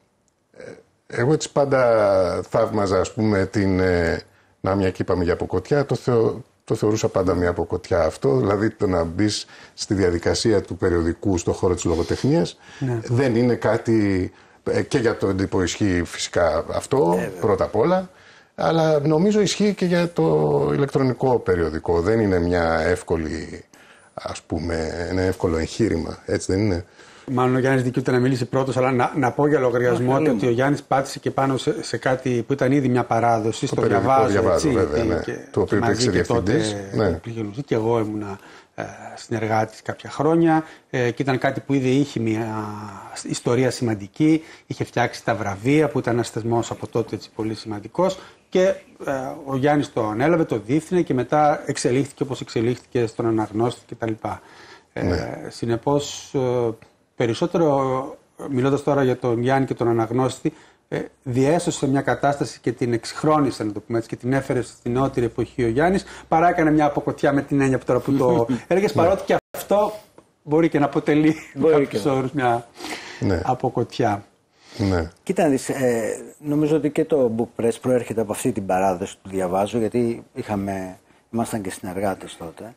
εγώ έτσι πάντα θαύμαζα, ας πούμε, την... Ε, να, μια και είπαμε για αποκοτιά, το, θεω, το θεωρούσα πάντα μια αποκοτιά αυτό, δηλαδή το να μπει στη διαδικασία του περιοδικού στον χώρο της λογοτεχνίας, ναι. Δεν είναι κάτι, και για το έντυπο ισχύει φυσικά αυτό, ε, πρώτα απ' όλα, αλλά νομίζω ισχύει και για το ηλεκτρονικό περιοδικό. Δεν είναι μια εύκολη, ας πούμε, ένα εύκολο εγχείρημα, έτσι δεν είναι? Μάλλον ο Γιάννης δικαιούται να μιλήσει πρώτος, αλλά να, να πω για λογαριασμό ότι, ότι ο Γιάννης πάτησε και πάνω σε, σε κάτι που ήταν ήδη μια παράδοση. Το στο διαβάζω, διαβάζω έτσι, βέβαια, ναι. Και, το οποίο υπήρξε διευθυντής. Ναι. Και εγώ ήμουνα ε, συνεργάτης κάποια χρόνια ε, και ήταν κάτι που ήδη είχε μια ιστορία σημαντική. Είχε φτιάξει τα βραβεία που ήταν ένας θεσμός από τότε, έτσι, πολύ σημαντικός. Και ε, ο Γιάννης το ανέλαβε, το διεύθυνε και μετά εξελίχθηκε όπως εξελίχθηκε στον αναγνώστη κτλ. Ε, ναι. Συνεπώς, ε, περισσότερο, μιλώντας τώρα για τον Γιάννη και τον αναγνώστη, ε, διέσωσε μια κατάσταση και την εξυγχρόνισε, να το πούμε έτσι, και την έφερε στην νεότερη εποχή ο Γιάννης, παρά έκανε μια αποκοτιά με την έννοια που τώρα που το έλεγες, παρότι και αυτό μπορεί και να αποτελεί κάποιους όρους μια ναι. αποκοτιά. Ναι. Κοίτα, ε, νομίζω ότι και το Book Press προέρχεται από αυτή την παράδοση του διαβάζω, γιατί είχαμε, ήμασταν και συνεργάτες τότε.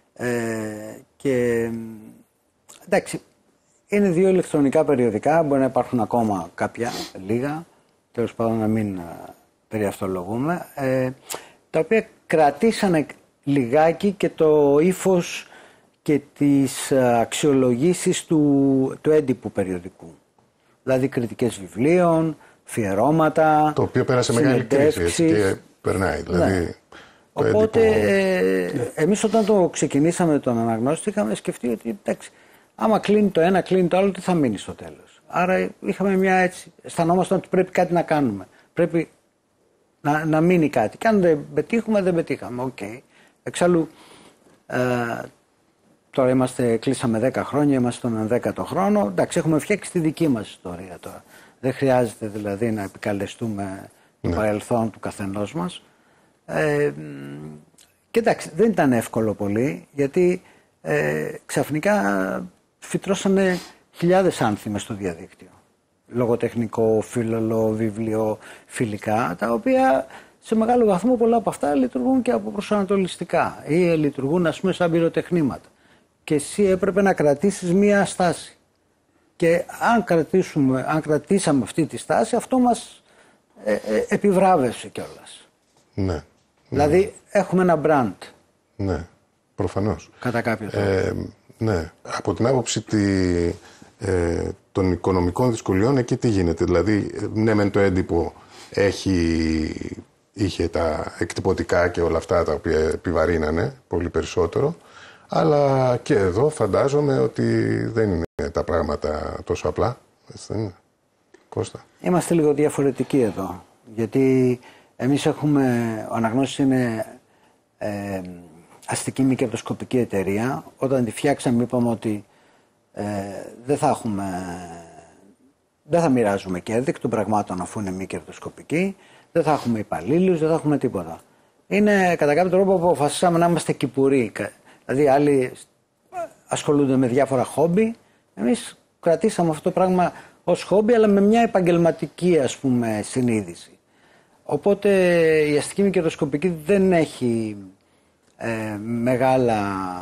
Ε, και εντάξει, είναι δύο ηλεκτρονικά περιοδικά, μπορεί να υπάρχουν ακόμα κάποια, λίγα, τέλος πάντων να μην α, περιαυτολογούμε, ε, τα οποία κρατήσανε λιγάκι και το ύφος και τις αξιολογήσεις του, του έντυπου περιοδικού. Δηλαδή κριτικές βιβλίων, αφιερώματα, το οποίο πέρασε μεγάλη κρίση, έτσι, και περνάει. Δηλαδή, ναι. Οπότε, έντυπο... ε, εμείς όταν το ξεκινήσαμε τον αναγνώστη, είχαμε σκεφτεί ότι εντάξει, άμα κλείνει το ένα, κλείνει το άλλο, τι θα μείνει στο τέλος. Άρα είχαμε μια έτσι, αισθανόμασταν ότι πρέπει κάτι να κάνουμε. Πρέπει να, να μείνει κάτι. Και αν δεν πετύχουμε, δεν πετύχαμε. Οκ. Okay. Εξάλλου, ε, τώρα είμαστε, κλείσαμε δέκα χρόνια, είμαστε στον ενδέκατο χρόνο. Εντάξει, έχουμε φτιάξει τη δική μας ιστορία τώρα. Δεν χρειάζεται δηλαδή να επικαλεστούμε το ναι. παρελθόν του καθενός μας. Ε, και εντάξει, δεν ήταν εύκολο πολύ, γιατί ε, ξαφνικά φυτρώσανε χιλιάδες άνθη μες στο διαδίκτυο. Λογοτεχνικό, φίλολο, βιβλίο, φιλικά, τα οποία σε μεγάλο βαθμό πολλά από αυτά λειτουργούν και από προσανατολιστικά ή λειτουργούν, ας πούμε, σαν πυροτεχνήματα. Και εσύ έπρεπε να κρατήσεις μία στάση. Και αν, κρατήσουμε, αν κρατήσαμε αυτή τη στάση, αυτό μας ε, ε, επιβράβευσε κιόλας. Ναι. Δηλαδή ναι. έχουμε ένα brand. Ναι, προφανώς. Κατά κάποιο τρόπο. Ε, ναι. Από την άποψη τη, ε, των οικονομικών δυσκολιών, εκεί τι γίνεται? Δηλαδή, ναι, μεν το έντυπο έχει, είχε τα εκτυπωτικά και όλα αυτά τα οποία επιβαρύνανε πολύ περισσότερο, αλλά και εδώ φαντάζομαι ότι δεν είναι τα πράγματα τόσο απλά. Έτσι δεν είναι, Κώστα? Είμαστε λίγο διαφορετικοί εδώ, γιατί εμείς έχουμε, ο Αναγνώστης είναι ε, αστική μη κερδοσκοπική εταιρεία. Όταν τη φτιάξαμε είπαμε ότι ε, δεν θα έχουμε, δεν θα μοιράζουμε κέρδη εκ των πραγμάτων αφού είναι μη κερδοσκοπική, δεν θα έχουμε υπαλλήλους, δεν θα έχουμε τίποτα. Είναι κατά κάποιο τρόπο που αποφασίσαμε να είμαστε κυπουροί. Δηλαδή άλλοι ασχολούνται με διάφορα χόμπι, εμείς κρατήσαμε αυτό το πράγμα ως χόμπι, αλλά με μια επαγγελματική, ας πούμε, συνείδηση. Οπότε η αστική μη κερδοσκοπική δεν έχει ε, μεγάλα,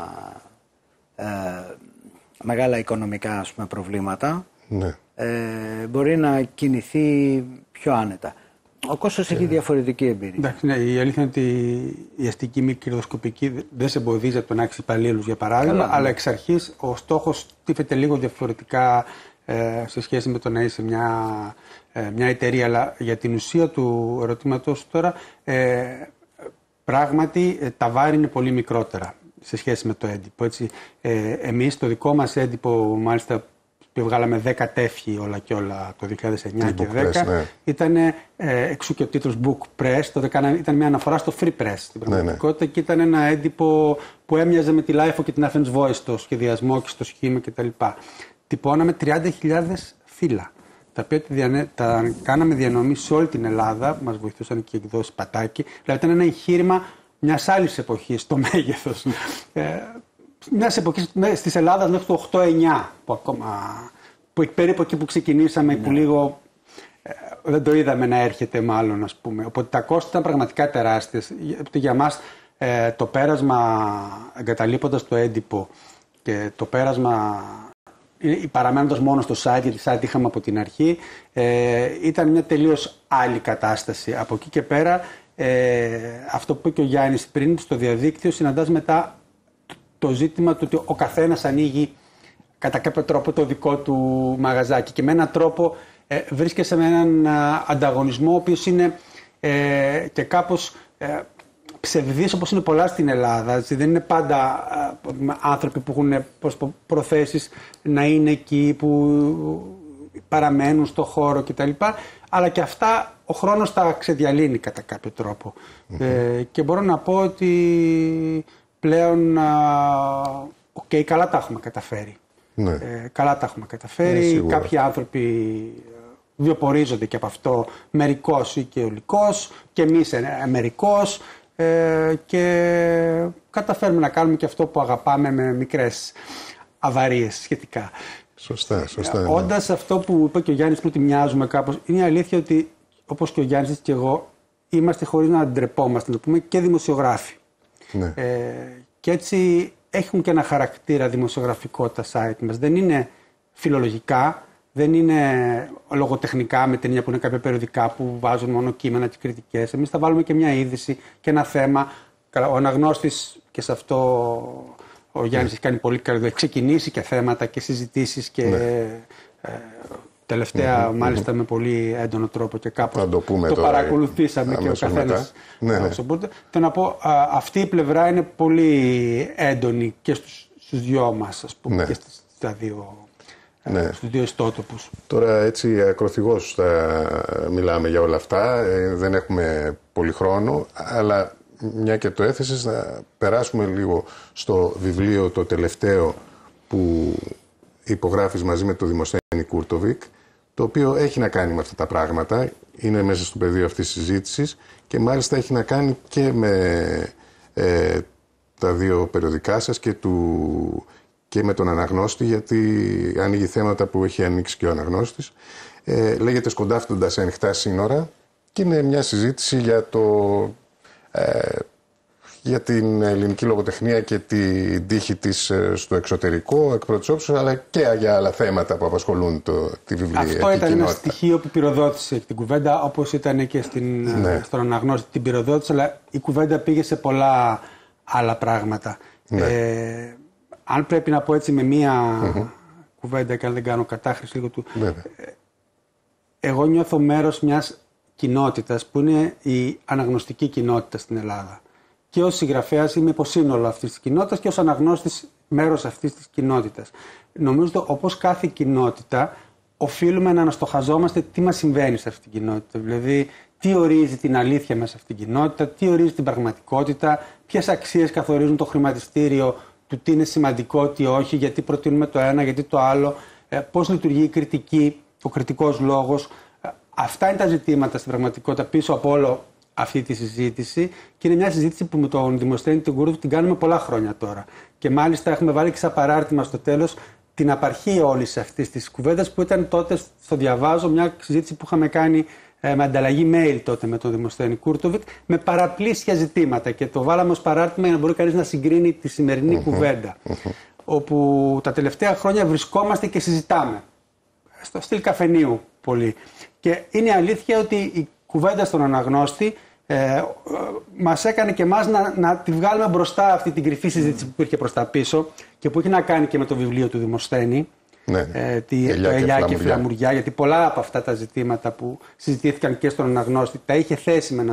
ε, μεγάλα οικονομικά, ας πούμε, προβλήματα. Ναι. Ε, μπορεί να κινηθεί πιο άνετα. Ο Κώστας έχει διαφορετική εμπειρία. Εντάξει, ναι, η αλήθεια είναι ότι η αστική μη κερδοσκοπική δεν σε εμποδίζει από το να έχεις υπαλλήλους, για παράδειγμα, Καλά, αλλά ναι. εξ αρχής ο στόχος τίθεται λίγο διαφορετικά ε, σε σχέση με το να είσαι μια, ε, μια εταιρεία. Αλλά για την ουσία του ερωτήματος τώρα, ε, πράγματι ε, τα βάρη είναι πολύ μικρότερα σε σχέση με το έντυπο. Έτσι. Ε, εμείς το δικό μας έντυπο, μάλιστα που βγάλαμε δέκα τεύχη όλα και όλα το δύο χιλιάδες εννιά και δύο χιλιάδες δέκα, ναι. ήταν ε, εξού και ο τίτλος Book Press, τότε ήταν μια αναφορά στο Free Press στην πραγματικότητα, ναι, ναι. Και ήταν ένα έντυπο που έμοιαζε με τη Lifeo και την Athens Voice στο σχεδιασμό και στο σχήμα κτλ. Τυπώναμε τριάντα χιλιάδες φύλλα, τα οποία τα, τα κάναμε διανομή σε όλη την Ελλάδα, που μας βοηθούσαν και οι εκδόσεις Πατάκη. Δηλαδή ήταν ένα εγχείρημα μιας άλλης εποχής, το μέγεθος. ε, μιας εποχής της Ελλάδας μέχρι το οκτώ εννιά, που ακόμα, που περίπου εκεί που ξεκινήσαμε, ναι. Που λίγο ε, δεν το είδαμε να έρχεται μάλλον, ας πούμε. Οπότε τα κόστη ήταν πραγματικά τεράστια. Για μας ε, το πέρασμα, εγκαταλείποντας το έντυπο και το πέρασμα παραμένοντας μόνο στο site, γιατί site είχαμε από την αρχή, ε, ήταν μια τελείως άλλη κατάσταση. Από εκεί και πέρα, ε, αυτό που είπε και ο Γιάννης πριν, στο διαδίκτυο συναντάς μετά το ζήτημα του ότι ο καθένας ανοίγει κατά κάποιο τρόπο το δικό του μαγαζάκι και με έναν τρόπο ε, βρίσκεσαι με έναν α, ανταγωνισμό ο οποίος είναι ε, και κάπως ε, ψευδής, όπως είναι πολλά στην Ελλάδα. Έτσι, δεν είναι πάντα α, άνθρωποι που έχουν προθέσεις να είναι εκεί, που παραμένουν στο χώρο κτλ. Αλλά και αυτά ο χρόνος τα ξεδιαλύνει κατά κάποιο τρόπο. Mm-hmm. Ε, και μπορώ να πω ότι πλέον οκ, okay, καλά τα έχουμε καταφέρει. Ναι. Ε, καλά τα έχουμε καταφέρει. Ναι, κάποιοι άνθρωποι βιοπορίζονται και από αυτό, μερικώς ή και ολικός, και εμείς μερικώς, ε, και καταφέρουμε να κάνουμε και αυτό που αγαπάμε με μικρές αβαρίες σχετικά. Σωστά, σωστά. Ε, όντας αυτό που είπε και ο Γιάννης πριν, ότι μοιάζουμε κάπως, είναι η αλήθεια ότι όπως και ο Γιάννης και εγώ είμαστε, χωρίς να ντρεπόμαστε, να το πούμε, και δημοσιογράφοι. Ναι. Ε, και έτσι έχουν και ένα χαρακτήρα δημοσιογραφικό τα site μας. Δεν είναι φιλολογικά, δεν είναι λογοτεχνικά με ταινία που είναι κάποια περιοδικά που βάζουν μόνο κείμενα και κριτικές. Εμείς θα βάλουμε και μια είδηση και ένα θέμα. Ο αναγνώστης, και σε αυτό ο Γιάννης, ναι, έχει κάνει πολύ καλή δουλειά. Έχει ξεκινήσει και θέματα και συζητήσεις και ναι. ε, τελευταία, mm-hmm, μάλιστα mm-hmm. με πολύ έντονο τρόπο και κάπως το, το παρακολουθήσαμε και ο καθένας. Ναι, ναι. Οπότε, θέλω να πω, α, αυτή η πλευρά είναι πολύ έντονη και στους, στους δυο μας, ας πούμε, ναι, και στα δύο, ναι. στους δύο ιστότοπους. Τώρα έτσι ακροθυγώς θα μιλάμε για όλα αυτά, ε, δεν έχουμε πολύ χρόνο, αλλά μια και το έθεσες, να περάσουμε λίγο στο βιβλίο το τελευταίο που υπογράφεις μαζί με τον Δημοσθένη Κούρτοβικ, το οποίο έχει να κάνει με αυτά τα πράγματα, είναι μέσα στο πεδίο αυτής της συζήτησης και μάλιστα έχει να κάνει και με ε, τα δύο περιοδικά σας και, του, και με τον αναγνώστη, γιατί ανοίγει θέματα που έχει ανοίξει και ο αναγνώστης. Ε, λέγεται «Σκοντάφτοντας ανοιχτά σύνορα» και είναι μια συζήτηση για το... Ε, για την ελληνική λογοτεχνία και την τύχη της στο εξωτερικό, εκ πρώτης όψης, αλλά και για άλλα θέματα που απασχολούν το, τη βιβλιακή κοινότητα. Αυτό ήταν ένα στοιχείο που πυροδότησε την κουβέντα, όπως ήταν και στην, ναι. στον αναγνώστη την πυροδότησε, αλλά η κουβέντα πήγε σε πολλά άλλα πράγματα. Ναι. Ε, αν πρέπει να πω έτσι με μία mm-hmm. κουβέντα, και αν δεν κάνω κατάχρηση λίγο του, ε, εγώ νιώθω μέρος μιας κοινότητας που είναι η αναγνωστική κοινότητα στην Ελλάδα. Και ως συγγραφέας είμαι υποσύνολο αυτής της κοινότητας και ως αναγνώστης μέρος αυτής της κοινότητας. Νομίζω ότι όπως κάθε κοινότητα οφείλουμε να αναστοχαζόμαστε τι μας συμβαίνει σε αυτή την κοινότητα. Δηλαδή, τι ορίζει την αλήθεια μέσα σε αυτήν την κοινότητα, τι ορίζει την πραγματικότητα, ποιες αξίες καθορίζουν το χρηματιστήριο του τι είναι σημαντικό, τι όχι, γιατί προτείνουμε το ένα, γιατί το άλλο, πώς λειτουργεί η κριτική, ο κριτικός λόγος. Αυτά είναι τα ζητήματα στην πραγματικότητα πίσω από όλο αυτή τη συζήτηση, και είναι μια συζήτηση που με τον Δημοσθένη τον Κούρτοβικ την κάνουμε πολλά χρόνια τώρα. Και μάλιστα έχουμε βάλει και σαν παράρτημα στο τέλος την απαρχή όλης αυτής της κουβέντας, που ήταν τότε, στο διαβάζω, μια συζήτηση που είχαμε κάνει ε, με ανταλλαγή mail τότε με τον Δημοσθένη Κούρτοβικ, με παραπλήσια ζητήματα, και το βάλαμε ως παράρτημα για να μπορεί κανείς να συγκρίνει τη σημερινή mm-hmm. κουβέντα. Mm-hmm. Όπου τα τελευταία χρόνια βρισκόμαστε και συζητάμε. Στο στυλ καφενείου πολύ. Και είναι αλήθεια ότι η κουβέντα στον αναγνώστη ε, μας έκανε και εμάς να, να τη βγάλουμε μπροστά αυτή την κρυφή συζήτηση που υπήρχε προς τα πίσω και που έχει να κάνει και με το βιβλίο του Δημοσθένη, ναι, ε, τη, Ελιά το Ελιά και, και Φλαμουριά, γιατί πολλά από αυτά τα ζητήματα που συζητήθηκαν και στον αναγνώστη τα είχε θέσει με έναν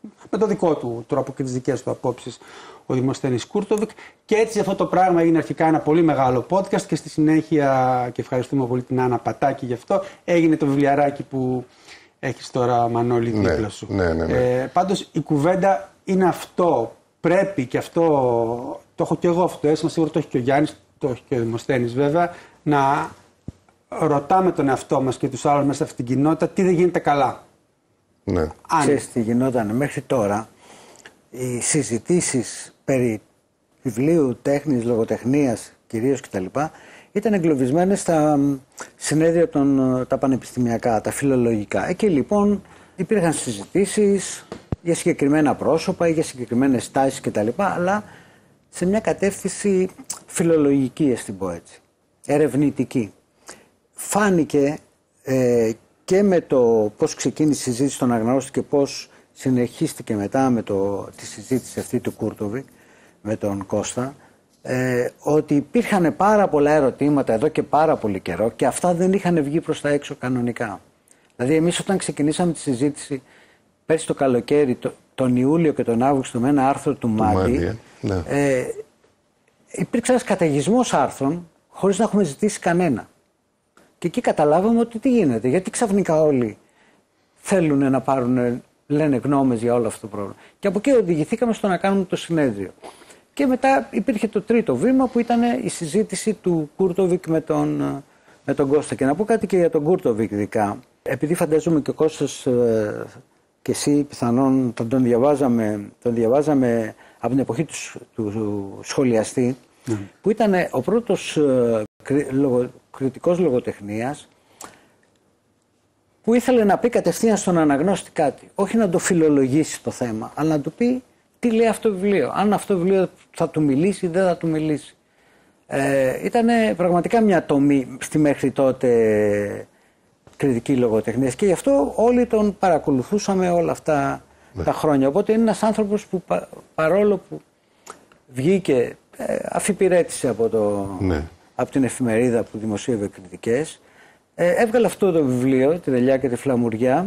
με το δικό του τρόπο και τις δικές του απόψεις ο Δημοσθένης Κούρτοβικ. Και έτσι αυτό το πράγμα έγινε αρχικά ένα πολύ μεγάλο podcast και στη συνέχεια, και ευχαριστούμε πολύ την Άννα Πατάκη γι' αυτό, έγινε το βιβλιαράκι που έχεις τώρα, Μανώλη, δίπλα ναι, σου. Ναι, ναι, ναι. Ε, πάντως η κουβέντα είναι αυτό. Πρέπει, και αυτό το έχω και εγώ αυτό το αίσθημα, σίγουρα το έχει και ο Γιάννης, το έχει και ο Δημοσθένης βέβαια, να ρωτάμε τον εαυτό μας και τους άλλους μέσα σε αυτήν την κοινότητα τι δεν γίνεται καλά. Ναι. Αν... Ξέρεις τι γινόταν μέχρι τώρα, οι συζητήσεις περί βιβλίου, τέχνης, λογοτεχνίας κυρίως κτλ. Ήταν εγκλωβισμένες στα συνέδρια των, τα πανεπιστημιακά, τα φιλολογικά. Εκεί λοιπόν υπήρχαν συζητήσεις για συγκεκριμένα πρόσωπα ή για συγκεκριμένες τάσεις κτλ. Αλλά σε μια κατεύθυνση φιλολογική, ας την πω έτσι, ερευνητική. Φάνηκε ε, και με το πώς ξεκίνησε η συζήτηση στον Αγναώστη και πώς συνεχίστηκε μετά με το, τη συζήτηση αυτή του Κούρτοβικ με τον Κώστα, ε, ότι υπήρχαν πάρα πολλά ερωτήματα εδώ και πάρα πολύ καιρό και αυτά δεν είχαν βγει προς τα έξω κανονικά. Δηλαδή εμείς όταν ξεκινήσαμε τη συζήτηση πέρσι το καλοκαίρι, το, τον Ιούλιο και τον Αύγουστο με ένα άρθρο του Μάντι, ναι. ε, υπήρξε ένας καταιγισμός άρθρων χωρίς να έχουμε ζητήσει κανένα. Και εκεί καταλάβαμε ότι τι γίνεται, γιατί ξαφνικά όλοι θέλουν να πάρουν, λένε γνώμες για όλο αυτό το πρόβλημα. Και από εκεί οδηγηθήκαμε στο να κάνουμε το συνέδριο. Και μετά υπήρχε το τρίτο βήμα που ήταν η συζήτηση του Κούρτοβικ με τον, με τον Κώστα. Και να πω κάτι και για τον Κούρτοβικ ειδικά. Επειδή φαντάζομαι και ο Κώστας ε, και εσύ πιθανόν θα τον διαβάζαμε, τον διαβάζαμε από την εποχή του, του, του σχολιαστή, mm. που ήταν ο πρώτος ε, κρι, λογο, κριτικός λογοτεχνίας που ήθελε να πει κατευθείαν στον αναγνώστη κάτι. Όχι να το φιλολογήσει το θέμα, αλλά να του πει τι λέει αυτό το βιβλίο. Αν αυτό το βιβλίο θα του μιλήσει ή δεν θα του μιλήσει. Ε, ήταν πραγματικά μια τομή στη μέχρι τότε κριτική λογοτεχνία και γι' αυτό όλοι τον παρακολουθούσαμε όλα αυτά ναι. τα χρόνια. Οπότε είναι ένας άνθρωπος που πα, παρόλο που βγήκε, ε, αφιπηρέτησε από, το, ναι. από την εφημερίδα που δημοσίευε κριτικές, ε, έβγαλε αυτό το βιβλίο, τη Δελιά και τη Φλαμουριά,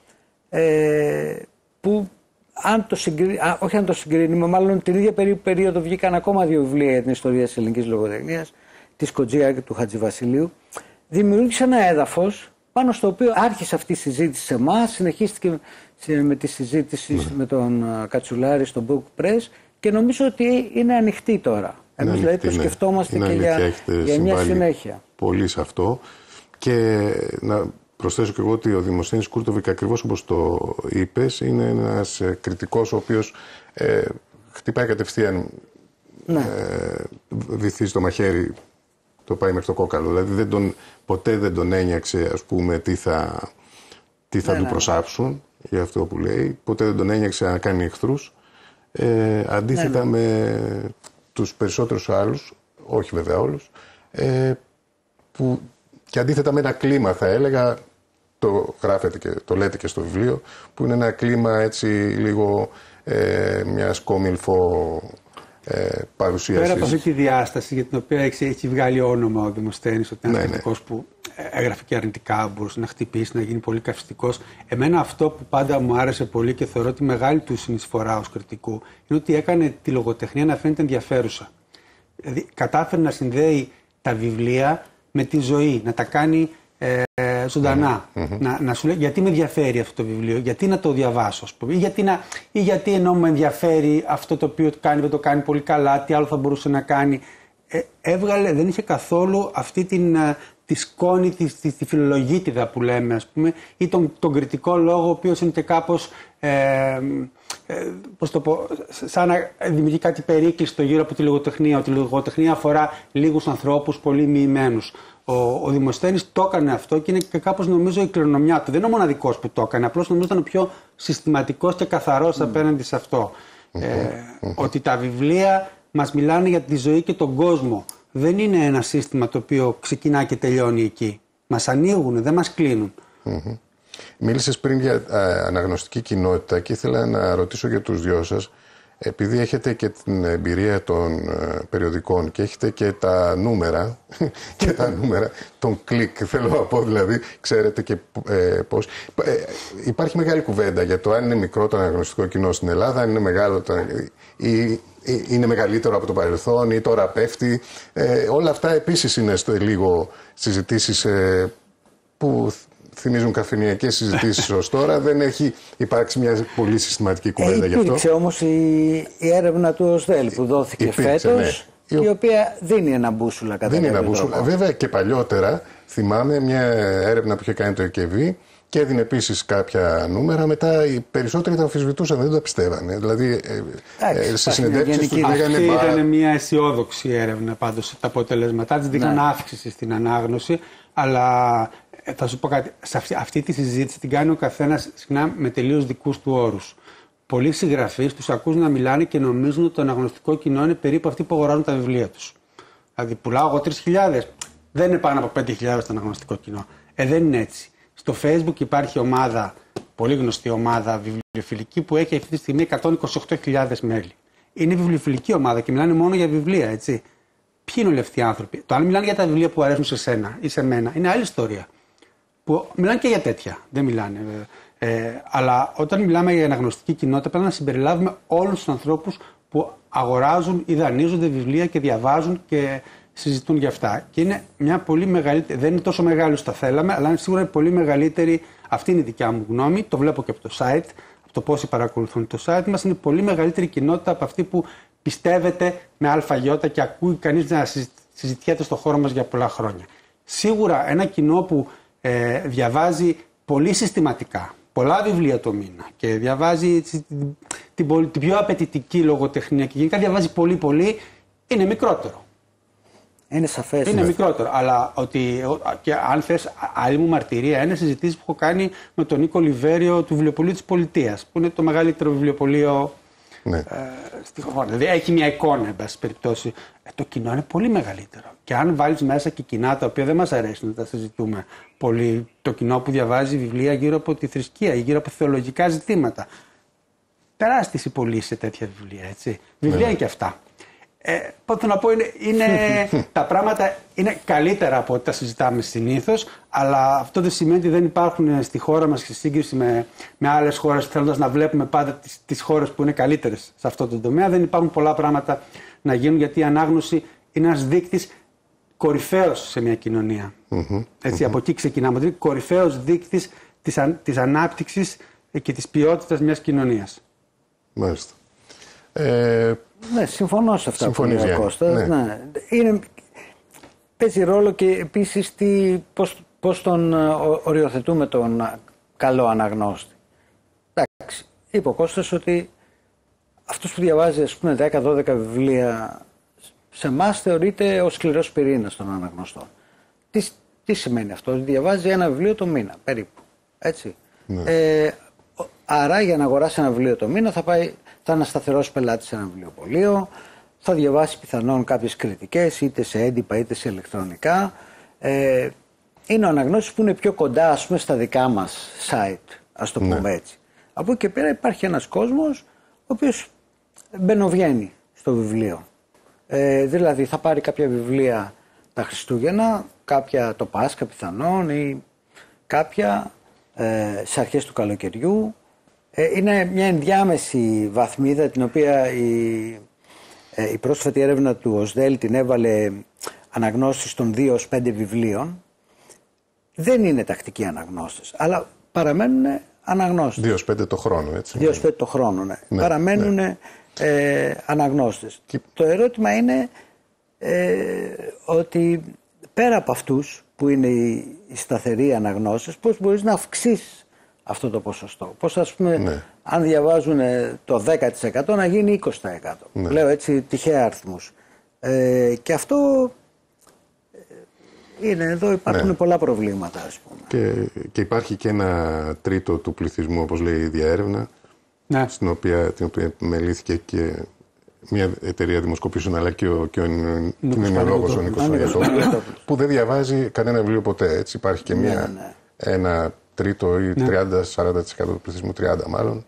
ε, που αν το συγκρίνει, α, όχι αν το συγκρίνουμε, μάλλον την ίδια περίπου περίοδο βγήκαν ακόμα δύο βιβλία για την ιστορία της ελληνικής λογοτεχνίας, της Κοτζία και του Χατζηβασιλείου. Δημιούργησε ένα έδαφος πάνω στο οποίο άρχισε αυτή η συζήτηση σε εμάς, συνεχίστηκε με τη συζήτηση mm. με τον Κατσουλάρη στο Book Press και νομίζω ότι είναι ανοιχτή τώρα. Εμείς ανοιχτή, δηλαδή το ναι. σκεφτόμαστε είναι και ανοιχτή, για, για μια συνέχεια. Πολύ σε αυτό. Και να προσθέσω και εγώ ότι ο Δημοσθένης Κούρτοβικ, ακριβώς όπως το είπες, είναι ένας ε, κριτικός ο οποίος ε, χτυπάει κατευθείαν, ναι. ε, βυθίζει το μαχαίρι, το πάει μέχρι το κόκαλο. Δηλαδή δεν τον, ποτέ δεν τον ένιαξε, ας πούμε, τι θα, τι θα ναι, του ναι. προσάψουν για αυτό που λέει. Ποτέ δεν τον ένιαξε να κάνει εχθρούς. Ε, αντίθετα ναι, ναι. με τους περισσότερους άλλους, όχι βέβαια όλους, ε, που, και αντίθετα με ένα κλίμα θα έλεγα, το γράφετε και το λέτε και στο βιβλίο, που είναι ένα κλίμα έτσι λίγο ε, μιας κόμιλφο ε, παρουσίασης. Πέρα από αυτή τη διάσταση για την οποία έχει, έχει βγάλει όνομα ο Δημοσθένης, ότι είναι ναι, ένας κριτικός ναι. που έγραφε και αρνητικά, μπορούσε να χτυπήσει, να γίνει πολύ καυστικός. Εμένα αυτό που πάντα μου άρεσε πολύ και θεωρώ τη μεγάλη του συνεισφορά ως κριτικού, είναι ότι έκανε τη λογοτεχνία να φαίνεται ενδιαφέρουσα. Δηλαδή κατάφερε να συνδέει τα βιβλία με τη ζωή, να τα κάνει ε, ζωντανά. Mm-hmm. Να, να σου λέει γιατί με ενδιαφέρει αυτό το βιβλίο, γιατί να το διαβάσω, ας πούμε, ή γιατί, να, ή γιατί ενώ με ενδιαφέρει αυτό το οποίο κάνει, δεν το κάνει πολύ καλά, τι άλλο θα μπορούσε να κάνει. Ε, έβγαλε, δεν είχε καθόλου αυτή την, τη σκόνη, τη, τη, τη φιλολογίτιδα που λέμε, ας πούμε, ή τον, τον κριτικό λόγο, ο οποίος είναι και κάπως, ε, ε, πώς το πω, σαν να δημιουργεί κάτι περίκλειστο γύρω από τη λογοτεχνία, ότι η λογοτεχνία αφορά λίγους ανθρώπους πολύ μοιημένους. Ο, ο Δημοσθένης το έκανε αυτό και είναι και κάπως νομίζω η κληρονομιά του. Δεν είναι ο μοναδικός που το έκανε, απλώς νομίζω ήταν ο πιο συστηματικός και καθαρός mm. απέναντι σε αυτό. Mm-hmm. Ε, mm-hmm. Ότι τα βιβλία μας μιλάνε για τη ζωή και τον κόσμο. Δεν είναι ένα σύστημα το οποίο ξεκινά και τελειώνει εκεί. Μας ανοίγουν, δεν μας κλείνουν. Mm-hmm. Μίλησες πριν για α, αναγνωστική κοινότητα και ήθελα να ρωτήσω για τους δυο σας επειδή έχετε και την εμπειρία των ε, περιοδικών και έχετε και τα νούμερα, και τα νούμερα, τον κλικ, θέλω να πω δηλαδή, ξέρετε και ε, πώς. Ε, υπάρχει μεγάλη κουβέντα για το αν είναι μικρό το αναγνωστικό κοινό στην Ελλάδα, αν είναι μεγάλο το, ή, είναι μεγαλύτερο από το παρελθόν ή τώρα πέφτει. Ε, όλα αυτά επίσης είναι στο, λίγο συζητήσεις ε, που θυμίζουν καφενειακές συζητήσεις ως τώρα. Δεν έχει υπάρξει μια πολύ συστηματική κουβέντα ε, γι' αυτό. Υπήρξε όμως η, η έρευνα του ΟΣΔΕΛ που δόθηκε υπήρξε, φέτος, ναι. η οποία δίνει ένα μπούσουλα κατά Δίνει ένα κάποιο μπούσουλα. τρόπο. Βέβαια και παλιότερα θυμάμαι μια έρευνα που είχε κάνει το ΕΚΒ και έδινε επίσης κάποια νούμερα. Μετά οι περισσότεροι τα αμφισβητούσαν, δεν τα πιστεύανε. Δηλαδή Άξι, ε, σε συνεντεύξεις τους Αυτή λέγανε. ήταν μια αισιόδοξη έρευνα πάντως. Τα αποτελέσματά της δείχναν ναι. αύξηση στην ανάγνωση, αλλά θα σου πω κάτι. Σε αυτή, αυτή τη συζήτηση την κάνει ο καθένας συχνά με τελείως δικούς του όρους. Πολλοί συγγραφείς τους ακούς να μιλάνε και νομίζουν ότι το αναγνωστικό κοινό είναι περίπου αυτοί που αγοράζουν τα βιβλία τους. Δηλαδή, πουλάω εγώ τρεις χιλιάδες, δεν είναι πάνω από πέντε χιλιάδες το αναγνωστικό κοινό. Ε, δεν είναι έτσι. Στο Facebook υπάρχει ομάδα, πολύ γνωστή ομάδα βιβλιοφιλική, που έχει αυτή τη στιγμή εκατόν είκοσι οκτώ χιλιάδες μέλη. Είναι βιβλιοφιλική ομάδα και μιλάνε μόνο για βιβλία, έτσι. Ποιοι είναι όλοι αυτοί οι άνθρωποι? Το αν μιλάνε για τα βιβλία που αρέσουν σε σένα ή σε μένα είναι άλλη ιστορία. Που μιλάνε και για τέτοια, δεν μιλάνε. Ε, αλλά όταν μιλάμε για αναγνωστική κοινότητα, πρέπει να συμπεριλάβουμε όλους τους ανθρώπους που αγοράζουν ή δανείζονται βιβλία και διαβάζουν και συζητούν για αυτά. Και είναι μια πολύ μεγαλύτερη, δεν είναι τόσο μεγάλη όσο τα θέλαμε, αλλά είναι σίγουρα πολύ μεγαλύτερη. Αυτή είναι η δικιά μου γνώμη. Το βλέπω και από το site, από το πόσοι παρακολουθούν το site μας. Είναι πολύ μεγαλύτερη κοινότητα από αυτή που πιστεύετε με αλφαγιώτα και ακούει κανείς να συζητιέται στον χώρο μας για πολλά χρόνια. Σίγουρα ένα κοινό που ε, διαβάζει πολύ συστηματικά πολλά βιβλία το μήνα και διαβάζει την, την, την πιο απαιτητική λογοτεχνία και γενικά διαβάζει πολύ πολύ, είναι μικρότερο. Είναι σαφές. Είναι ναι. μικρότερο. Αλλά ότι, και αν θες, άλλη μου μαρτυρία είναι συζητήσεις που έχω κάνει με τον Νίκο Λιβέριο του Βιβλιοπωλείου της Πολιτείας, που είναι το μεγαλύτερο βιβλιοπωλείο Ναι. ε, στη χώρα. Δηλαδή έχει μια εικόνα, εν πάση περιπτώσει. Ε, το κοινό είναι πολύ μεγαλύτερο. Και αν βάλεις μέσα και κοινά τα οποία δεν μας αρέσουν να τα συζητούμε πολύ, το κοινό που διαβάζει βιβλία γύρω από τη θρησκεία ή γύρω από θεολογικά ζητήματα. Τεράστιες οι πωλήσεις σε τέτοια βιβλία, έτσι. Βιβλία ναι. είναι και αυτά. Ε, πώς θέλω να πω, είναι, είναι τα πράγματα είναι καλύτερα από ό,τι τα συζητάμε συνήθως, αλλά αυτό δεν σημαίνει ότι δεν υπάρχουν στη χώρα μας σε σύγκριση με, με άλλες χώρες, θέλοντας να βλέπουμε πάντα τις, τις χώρες που είναι καλύτερες σε αυτό το τομέα. Δεν υπάρχουν πολλά πράγματα να γίνουν, γιατί η ανάγνωση είναι ένας δείκτης κορυφαίος σε μια κοινωνία. Mm-hmm, Έτσι, mm-hmm. Από εκεί ξεκινάμε. Δηλαδή, κορυφαίος δείκτης της, αν, της ανάπτυξης και της ποιότητας μιας κοινωνίας. Μάλιστα. Ε, Ναι, συμφωνώ σε αυτά που λέει ο Κώστας. Ναι. Ναι. Είναι, παίζει ρόλο και επίσης τι, πώς, πώς τον οριοθετούμε τον καλό αναγνώστη. Εντάξει, είπε ο Κώστας ότι αυτός που διαβάζει ας πούμε δέκα δώδεκα βιβλία σε εμάς θεωρείται ο σκληρός πυρήνας των αναγνωστών. Τι, τι σημαίνει αυτό? Ότι διαβάζει ένα βιβλίο το μήνα περίπου. Έτσι. Ναι. Ε, άρα για να αγοράσει ένα βιβλίο το μήνα θα πάει... θα είναι σταθερός πελάτης σε ένα βιβλιοπωλείο, θα διαβάσει πιθανόν κάποιες κριτικές είτε σε έντυπα είτε σε ηλεκτρονικά. Ε, είναι ο αναγνώστης που είναι πιο κοντά ας πούμε, στα δικά μας site, ας το πούμε ναι. έτσι. Από εκεί και πέρα υπάρχει ένας κόσμος ο οποίος μπαινοβγαίνει στο βιβλίο. Ε, δηλαδή θα πάρει κάποια βιβλία τα Χριστούγεννα, κάποια το Πάσχα πιθανόν ή κάποια ε, σε αρχές του καλοκαιριού. Είναι μια ενδιάμεση βαθμίδα την οποία η, η πρόσφατη έρευνα του ΟΣΔΕΛ την έβαλε αναγνώσεις των δύο έως πέντε βιβλίων. Δεν είναι τακτικοί αναγνώστες, αλλά παραμένουν αναγνώστες. δύο έως πέντε το χρόνο, έτσι. δύο έως πέντε το χρόνο, ναι. ναι παραμένουν ναι. Ε, αναγνώστες. Και... Το ερώτημα είναι ε, ότι πέρα από αυτούς που είναι οι, οι σταθεροί αναγνώστες, πώς μπορείς να αυξήσεις αυτό το ποσοστό. Πώς ας πούμε, ναι. αν διαβάζουν το δέκα τοις εκατό να γίνει είκοσι τοις εκατό. Ναι. Λέω έτσι τυχαία αριθμούς. Ε, και αυτό είναι, εδώ υπάρχουν ναι. πολλά προβλήματα ας πούμε. Και, και υπάρχει και ένα τρίτο του πληθυσμού, όπως λέει η ίδια έρευνα, ναι. στην οποία, την οποία μελήθηκε και μια εταιρεία δημοσκοπήσεων, αλλά και ο, και ο κοινωνιολόγος ο Νίκος Παναγιωτόπουλος, που δεν διαβάζει κανένα βιβλίο ποτέ. Έτσι. Υπάρχει και μια, ναι, ναι. ένα τρίτο ή τριάντα με σαράντα τοις εκατό του πληθυσμού, τριάντα μάλλον,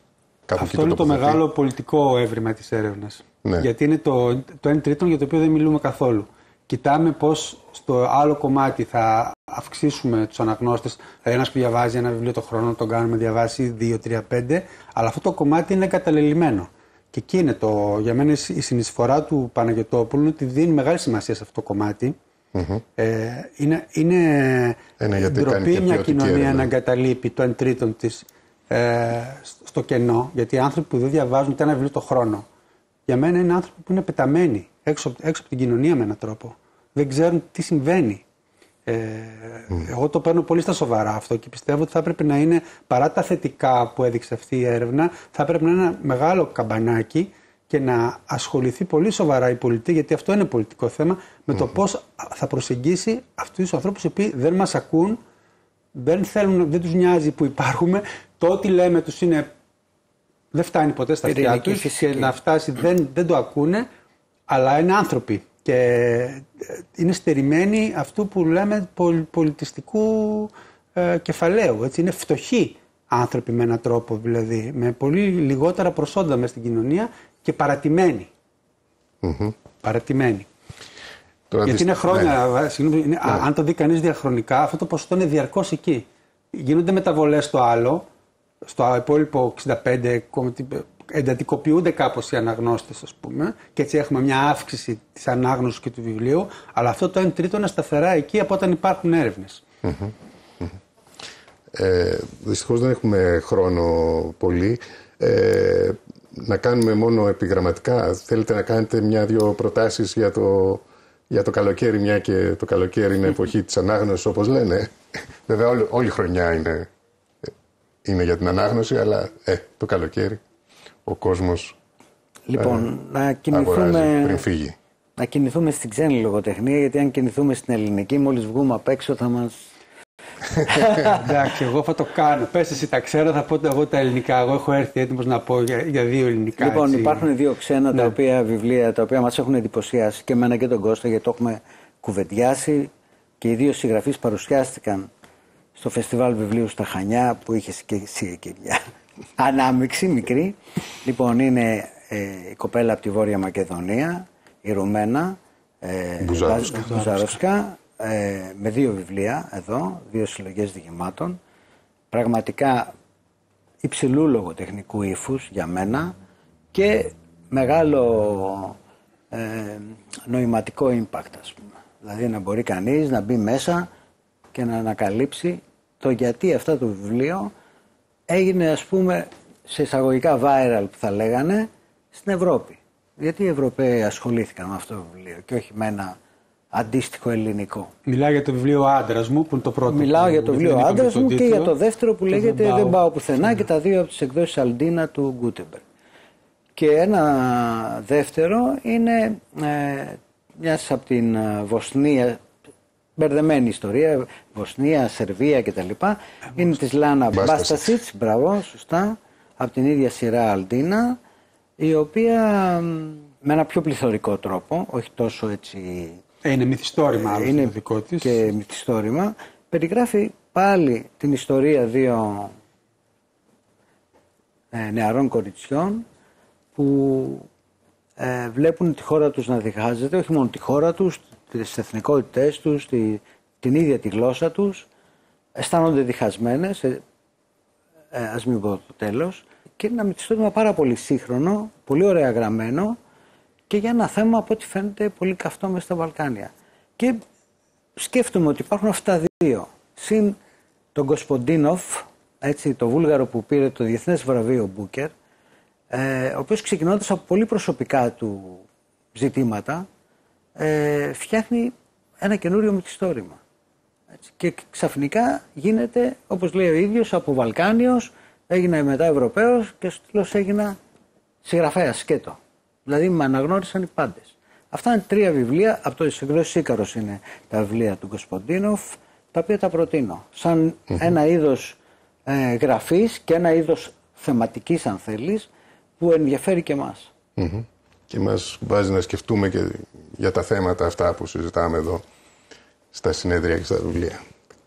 Κάπου Αυτό είναι το, το μεγάλο πολιτικό έβριμα της έρευνας. Ναι. Γιατί είναι το, το εν τρίτον για το οποίο δεν μιλούμε καθόλου. Κοιτάμε πώς στο άλλο κομμάτι θα αυξήσουμε τους αναγνώστες. Δηλαδή ένας που διαβάζει ένα βιβλίο το χρόνο, τον κάνουμε διαβάσει δύο, τρία, πέντε, αλλά αυτό το κομμάτι είναι καταλελειμμένο. Και εκεί είναι το, για μένα η συνεισφορά του Παναγιωτόπουλου είναι ότι δίνει μεγάλη σημασία σε αυτό το κομμάτι. Mm-hmm. Ε, είναι είναι ντροπή μια κοινωνία έρευνα. Να εγκαταλείπει το εν τρίτον της ε, στο κενό, γιατί οι άνθρωποι που δεν διαβάζουν ούτε ένα βιβλίο το χρόνο, για μένα είναι άνθρωποι που είναι πεταμένοι έξω, έξω από την κοινωνία με έναν τρόπο. Δεν ξέρουν τι συμβαίνει. Ε, mm. Εγώ το παίρνω πολύ στα σοβαρά αυτό και πιστεύω ότι θα έπρεπε να είναι, παρά τα θετικά που έδειξε αυτή η έρευνα, θα έπρεπε να είναι ένα μεγάλο καμπανάκι και να ασχοληθεί πολύ σοβαρά η πολιτική, γιατί αυτό είναι πολιτικό θέμα, με mm. το πώς θα προσεγγίσει αυτούς τους ανθρώπους οι οποίοι δεν μας ακούν, δεν, θέλουν, δεν τους νοιάζει που υπάρχουμε, το ότι λέμε τους είναι, δεν φτάνει ποτέ στα αυτιά τους και να φτάσει δεν, δεν το ακούνε, αλλά είναι άνθρωποι και είναι στερημένοι αυτού που λέμε πολιτιστικού ε, κεφαλαίου. Έτσι. Είναι φτωχοί άνθρωποι με έναν τρόπο, δηλαδή, με πολύ λιγότερα προσόντα μες στην κοινωνία και παρατημένοι. Mm-hmm. Παρατημένοι. Τώρα γιατί είναι χρόνια, ναι. Συγγνώμη, είναι, ναι. Αν το δει κανείς διαχρονικά, αυτό το ποσοστό είναι διαρκώς εκεί. Γίνονται μεταβολές στο άλλο, στο υπόλοιπο εξήντα πέντε, εντατικοποιούνται κάπως οι αναγνώστες, ας πούμε, και έτσι έχουμε μια αύξηση της ανάγνωσης και του βιβλίου, αλλά αυτό το εν τρίτο είναι σταθερά εκεί από όταν υπάρχουν έρευνες. Mm-hmm. Ε, δυστυχώς δεν έχουμε χρόνο πολύ. Ε, να κάνουμε μόνο επιγραμματικά. Θέλετε να κάνετε μια-δυο προτάσεις για το, για το καλοκαίρι, μια και το καλοκαίρι είναι εποχή της ανάγνωσης, όπως λένε. Βέβαια όλη, όλη χρονιά είναι, είναι για την ανάγνωση, αλλά ε, το καλοκαίρι ο κόσμος λοιπόν, ε, να κινηθούμε, πριν φύγει. Να κινηθούμε στην ξένη λογοτεχνία, γιατί αν κινηθούμε στην ελληνική, μόλις βγούμε απ' έξω θα μας... Εντάξει, εγώ θα το κάνω. Πες εσύ τα ξέρω, θα πω εγώ τα ελληνικά. Εγώ έχω έρθει έτοιμος να πω για, για δύο ελληνικά. Λοιπόν, έτσι. Υπάρχουν δύο ξένα ναι. τα οποία, βιβλία τα οποία μας έχουν εντυπωσιάσει και εμένα και τον Κώστα, γιατί το έχουμε κουβεντιάσει και οι δύο συγγραφείς παρουσιάστηκαν στο φεστιβάλ βιβλίου στα Χανιά, που είχε και εσύ εκεί μια ανάμειξη μικρή. Λοιπόν, είναι ε, η κοπέλα από τη Βόρεια Μακεδονία, η Ρουμένα ε, Μπουζάροφσκα. Ε, με δύο βιβλία εδώ, δύο συλλογές διηγημάτων, πραγματικά υψηλού λογοτεχνικού ύφους για μένα και μεγάλο ε, νοηματικό impact, ας πούμε. Δηλαδή να μπορεί κανείς να μπει μέσα και να ανακαλύψει το γιατί αυτό το βιβλίο έγινε, ας πούμε, σε εισαγωγικά viral που θα λέγανε στην Ευρώπη. Γιατί οι Ευρωπαίοι ασχολήθηκαν με αυτό το βιβλίο και όχι με ένα αντίστοιχο ελληνικό. Μιλάω για το βιβλίο Άντρας μου, που είναι το πρώτο. Μιλάω για το βιβλίο Άντρας μου και για το δεύτερο που λέγεται Δεν πάω, δεν πάω πουθενά, και τα δύο από τις εκδόσεις Αλντίνα του Γκούτεμπεργκ. Και ένα δεύτερο είναι ε, μιας από την Βοσνία, μπερδεμένη ιστορία, Βοσνία, Σερβία κτλ. Είναι της Λάνα Μπάστασιτς, μπράβο, σωστά, από την ίδια σειρά Αλντίνα, η οποία με ένα πιο πληθωρικό τρόπο, όχι τόσο έτσι... Είναι μυθιστόρημα, άλλο είναι το δικό της. Και μυθιστόρημα. Περιγράφει πάλι την ιστορία δύο ε, νεαρών κοριτσιών που ε, βλέπουν τη χώρα τους να διχάζεται, όχι μόνο τη χώρα τους, τις εθνικότητές τους, τη, την ίδια τη γλώσσα τους, αισθάνονται διχασμένες, ε, ε, ας μην πω το τέλος, και είναι ένα μυθιστόρημα πάρα πολύ σύγχρονο, πολύ ωραία γραμμένο, και για ένα θέμα, από ό,τι φαίνεται, πολύ καυτό μες στα Βαλκάνια. Και σκέφτομαι ότι υπάρχουν αυτά δύο. Συν τον Κοσποντίνοφ, έτσι, το Βούλγαρο που πήρε το Διεθνές Βραβείο Μπούκερ, ε, ο οποίος ξεκινώντας από πολύ προσωπικά του ζητήματα, ε, φτιάχνει ένα καινούριο μυθιστόρημα. Έτσι. Και ξαφνικά γίνεται, όπως λέει ο ίδιος, από Βαλκάνιος, έγινα μετά Ευρωπαίος και στο τέλος έγινα συγγραφέας σκέτο. Δηλαδή με αναγνώρισαν οι πάντες. Αυτά είναι τρία βιβλία, από το εκδόσεις Ίκαρος είναι τα βιβλία του Κοσποντίνοφ, τα οποία τα προτείνω. Σαν mm-hmm. ένα είδος ε, γραφής και ένα είδος θεματικής, αν θέλεις, που ενδιαφέρει και εμάς. Mm-hmm. Και μας βάζει να σκεφτούμε και για τα θέματα αυτά που συζητάμε εδώ στα συνέδρια και στα βιβλία.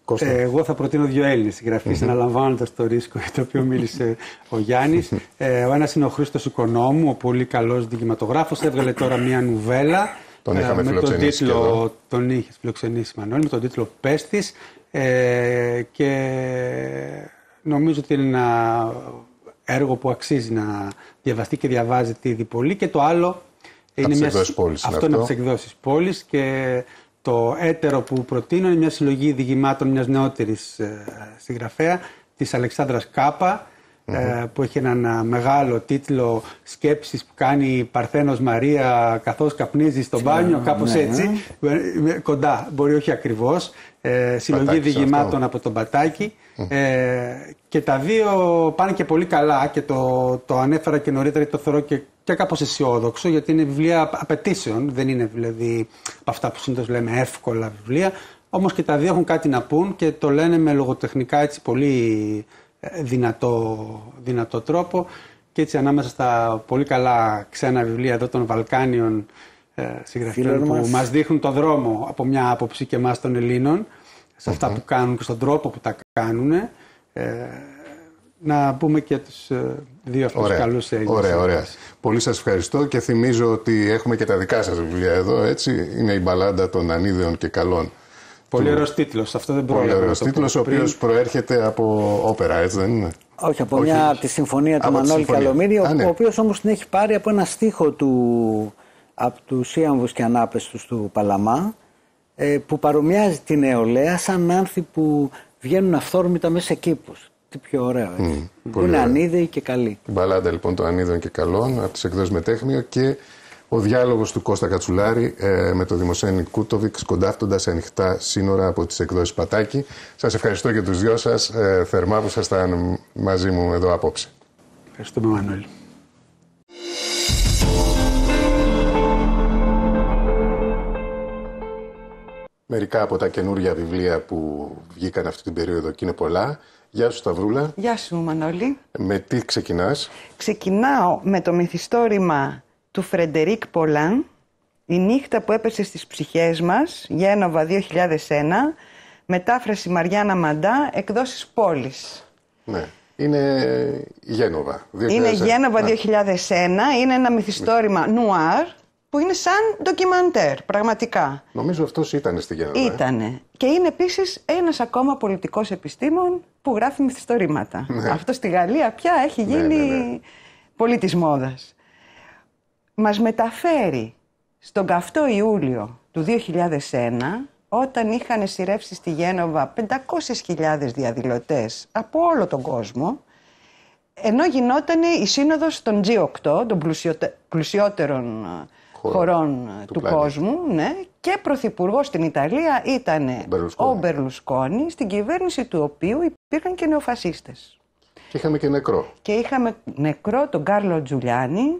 Ε, εγώ θα προτείνω δύο Έλληνες συγγραφείς, mm-hmm. αναλαμβάνοντας το ρίσκο για το οποίο μίλησε ο Γιάννης. Ε, ο ένας είναι ο Χρήστος Οικονόμου, ο πολύ καλός διηγηματογράφος. Έβγαλε τώρα μία νουβέλα. Τον είχαμε με τον τίτλο, τον είχες φιλοξενήσει, Μανώλη, με τον τίτλο «Πέστης». Ε, και νομίζω ότι είναι ένα έργο που αξίζει να διαβαστεί και διαβάζεται ήδη πολύ. Και το άλλο είναι μια... πόλης, αυτό είναι από τις εκδόσεις πόλης, και το έτερο που προτείνω είναι μια συλλογή διηγημάτων μιας νεότερης ε, συγγραφέα, της Αλεξάνδρας Κάπα, mm-hmm. ε, που έχει έναν μεγάλο τίτλο «Σκέψεις που κάνει η Παρθένος Μαρία καθώς καπνίζει στο μπάνιο», κάπως ναι, έτσι, ναι. κοντά, μπορεί όχι ακριβώς, ε, συλλογή Πατάκης διηγημάτων αυτό. Από τον Πατάκη. Mm. Ε, και τα δύο πάνε και πολύ καλά, και το, το ανέφερα και νωρίτερα, το θεωρώ και, και κάπως αισιόδοξο, γιατί είναι βιβλία απαιτήσεων, δεν είναι δηλαδή από αυτά που συνήθως λέμε εύκολα βιβλία, όμως και τα δύο έχουν κάτι να πούν και το λένε με λογοτεχνικά έτσι πολύ δυνατό, δυνατό τρόπο, και έτσι ανάμεσα στα πολύ καλά ξένα βιβλία εδώ των Βαλκάνιων ε, συγγραφέων που μας. μας δείχνουν το δρόμο από μια άποψη και εμάς των Ελλήνων, σε αυτά mm-hmm. που κάνουν και στον τρόπο που τα κάνουν, ε, να πούμε και τους ε, δύο αυτούς ωραία, καλούς Έλληνες. Ωραία, ωραία. Πολύ σας ευχαριστώ, και θυμίζω ότι έχουμε και τα δικά σας βιβλία εδώ, έτσι. Είναι η Μπαλάντα των Ανίδεων και Καλών. Πολύ του... ωραίος τίτλος, αυτό δεν πρόλαβα. Πολύ ωραίος τίτλος, ο οποίος προέρχεται από όπερα, έτσι δεν είναι? Όχι, από Όχι. μια από τη συμφωνία του Μανώλη Καλομήρη, ο, ναι. ο οποίος όμως την έχει πάρει από ένα στίχο του, από τους Ίαμβους και Ανάπαιστους του Παλαμά, που παρομοιάζει την νεολαία σαν άνθη που βγαίνουν αυθόρμητα μέσα σε κήπους. Τι πιο ωραίο, έτσι. Mm, που είναι ανίδεοι και καλοί. Η Μπαλάντα λοιπόν των Ανίδεων και Καλών από τις εκδόσεις Μετέχμιο, και ο διάλογος του Κώστα Κατσουλάρη ε, με το Δημοσθένη Κούτοβικ, σκοντάφτοντας ανοιχτά σύνορα, από τις εκδόσεις Πατάκη. Σας ευχαριστώ και τους δυο σας ε, θερμά που ήσασταν μαζί μου εδώ απόψε. Ευχαριστούμε, Μανώλη. Μερικά από τα καινούργια βιβλία που βγήκαν αυτή την περίοδο, και είναι πολλά. Γεια σου, Σταυρούλα. Γεια σου, Μανώλη. Με τι ξεκινάς? Ξεκινάω με το μυθιστόρημα του Φρεντερίκ Πολάν, «Η νύχτα που έπεσε στις ψυχές μας», Γένοβα δύο χιλιάδες ένα, μετάφραση Μαριάννα Μαντά, εκδόσεις Πόλης. Ναι, είναι Γένοβα. δύο χιλιάδες ένα. Είναι Γένοβα δύο χιλιάδες ένα, είναι ένα μυθιστόρημα νουάρ, που είναι σαν ντοκιμαντέρ, πραγματικά. Νομίζω αυτός ήταν στη Γένοβα. Ήτανε. Ε? Και είναι επίσης ένας ακόμα πολιτικός επιστήμον που γράφει μυθιστορήματα. Ναι. Αυτό στη Γαλλία πια έχει γίνει ναι, ναι, ναι. πολύ της μόδας. Μας μεταφέρει στον καυτό Ιούλιο του δύο χιλιάδες ένα, όταν είχαν σειρεύσει στη Γένοβα πεντακόσιες χιλιάδες διαδηλωτές από όλο τον κόσμο, ενώ γινόταν η σύνοδος των τζι οκτώ, των πλουσιοτε... πλουσιότερων χωρών, χωρών του, του κόσμου, ναι, και πρωθυπουργός στην Ιταλία ήταν ο Μπερλουσκόνη, στην κυβέρνηση του οποίου υπήρχαν και νεοφασίστες. Και είχαμε και νεκρό. Και είχαμε νεκρό τον Κάρλο Τζουλιάνι,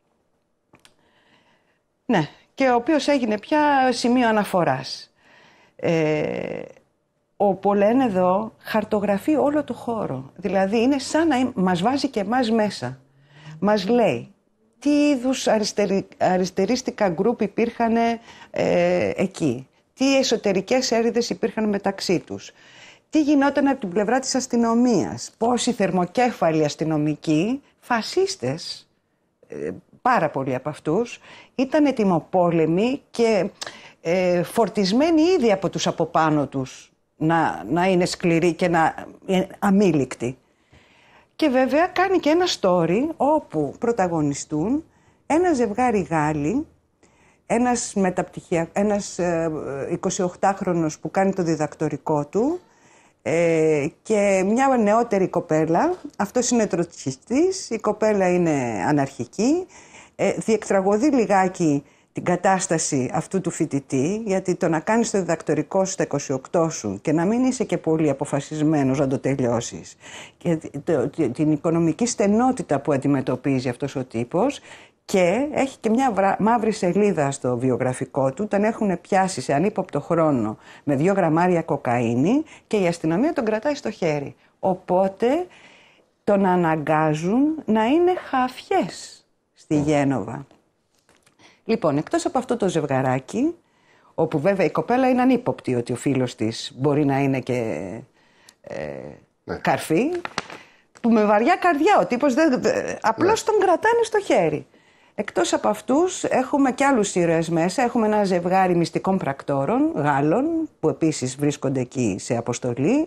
ναι, και ο οποίος έγινε πια σημείο αναφοράς. Ε, ο Πολέν εδώ χαρτογραφεί όλο το χώρο. Δηλαδή είναι σαν να μας βάζει και εμάς μέσα. Μας λέει τι είδους αριστερι, αριστερίστικα γκρουπ υπήρχαν ε, εκεί. Τι εσωτερικές έρηδες υπήρχαν μεταξύ τους. Τι γινόταν από την πλευρά της αστυνομίας. Πόσοι θερμοκέφαλοι αστυνομικοί, φασίστες, ε, πάρα πολλοί από αυτούς, ήταν ετοιμοπόλεμοι και ε, φορτισμένοι ήδη από τους από πάνω τους να, να είναι σκληροί και να είναι αμήλικτοι. Και βέβαια κάνει και ένα story όπου πρωταγωνιστούν ένα ζευγάρι Γάλλοι, ένας, μεταπτυχιακ... ένας ε, εικοσιοκτάχρονος που κάνει το διδακτορικό του ε, και μια νεότερη κοπέλα, αυτός είναι τροτσιστής, η κοπέλα είναι αναρχική, ε, διεκτραγωδεί λιγάκι την κατάσταση αυτού του φοιτητή, γιατί το να κάνεις το διδακτορικό σου στα είκοσι οκτώ σου και να μην είσαι και πολύ αποφασισμένος να το τελειώσεις, και το, το, την οικονομική στενότητα που αντιμετωπίζει αυτός ο τύπος, και έχει και μια βρα... μαύρη σελίδα στο βιογραφικό του, τον έχουν πιάσει σε ανύποπτο χρόνο με δύο γραμμάρια κοκαίνη και η αστυνομία τον κρατάει στο χέρι. Οπότε τον αναγκάζουν να είναι χαφιές στη Γένοβα. Λοιπόν, εκτός από αυτό το ζευγαράκι, όπου βέβαια η κοπέλα είναι ανύποπτη ότι ο φίλος της μπορεί να είναι και ε, ναι. καρφί, που με βαριά καρδιά ο τύπος δεν, απλώς ναι. τον κρατάνε στο χέρι. Εκτός από αυτούς έχουμε και άλλους ήρωες μέσα. Έχουμε ένα ζευγάρι μυστικών πρακτόρων, Γάλλων, που επίσης βρίσκονται εκεί σε αποστολή.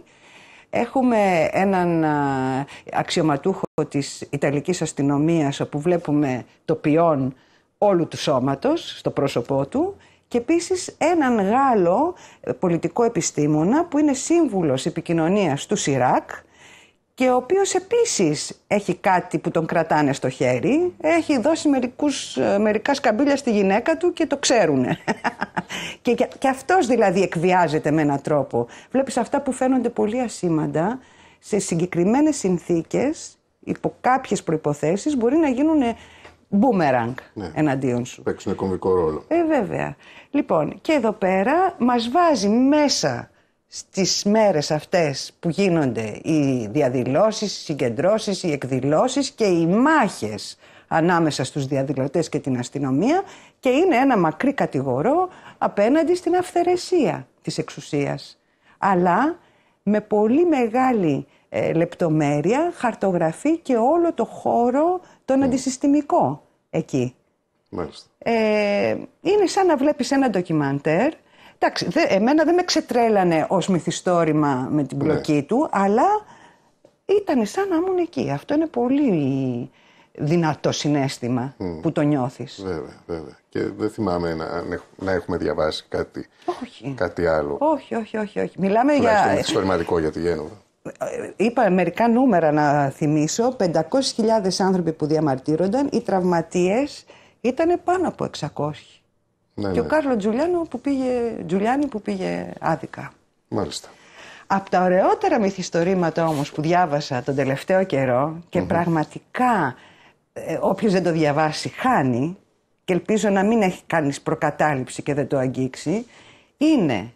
Έχουμε έναν αξιωματούχο της Ιταλικής αστυνομίας, όπου βλέπουμε το ποιόν όλου του σώματος στο πρόσωπό του. Και επίσης έναν Γάλλο πολιτικό επιστήμονα που είναι σύμβουλος επικοινωνίας του Σιράκ και ο οποίος επίσης έχει κάτι που τον κρατάνε στο χέρι. Έχει δώσει μερικούς, μερικά σκαμπίλια στη γυναίκα του και το ξέρουνε. και, και αυτός δηλαδή εκβιάζεται με έναν τρόπο. Βλέπεις αυτά που φαίνονται πολύ ασήμαντα, σε συγκεκριμένες συνθήκες, υπό κάποιες προϋποθέσεις, μπορεί να γίνουν μπούμεραγκ ναι. εναντίον σου. Παίξουν κομβικό ρόλο. Ε, βέβαια. Λοιπόν, και εδώ πέρα μας βάζει μέσα στις μέρες αυτές που γίνονται οι διαδηλώσεις, οι συγκεντρώσεις, οι εκδηλώσεις και οι μάχες ανάμεσα στους διαδηλωτές και την αστυνομία, και είναι ένα μακρύ κατηγορό απέναντι στην αυθαιρεσία της εξουσίας. Αλλά με πολύ μεγάλη ε, λεπτομέρεια χαρτογραφεί και όλο το χώρο τον mm. αντισυστημικό εκεί. Μάλιστα. Ε, είναι σαν να βλέπεις ένα ντοκιμαντέρ. Εντάξει, δε, εμένα δεν με ξετρέλανε ως μυθιστόρημα με την πλοκή ναι. του, αλλά ήταν σαν να ήμουν εκεί. Αυτό είναι πολύ δυνατό συναίσθημα mm. που το νιώθεις. Βέβαια, βέβαια. Και δεν θυμάμαι να, να έχουμε διαβάσει κάτι, όχι. κάτι άλλο. Όχι, όχι, όχι. όχι. Μιλάμε για... Είναι μυθιστορηματικό για τη Γένοβα. Είπα μερικά νούμερα να θυμίσω. πεντακόσιες χιλιάδες άνθρωποι που διαμαρτύρονταν, οι τραυματίες ήταν πάνω από εξακόσιοι. Ναι, και ναι. ο Κάρλο Τζουλιάνο που πήγε, Τζουλιάνι που πήγε άδικα. Μάλιστα. Από τα ωραιότερα μυθιστορήματα όμως που διάβασα τον τελευταίο καιρό και mm-hmm. πραγματικά ε, όποιος δεν το διαβάσει χάνει, και ελπίζω να μην έχει κάνει προκατάληψη και δεν το αγγίξει, είναι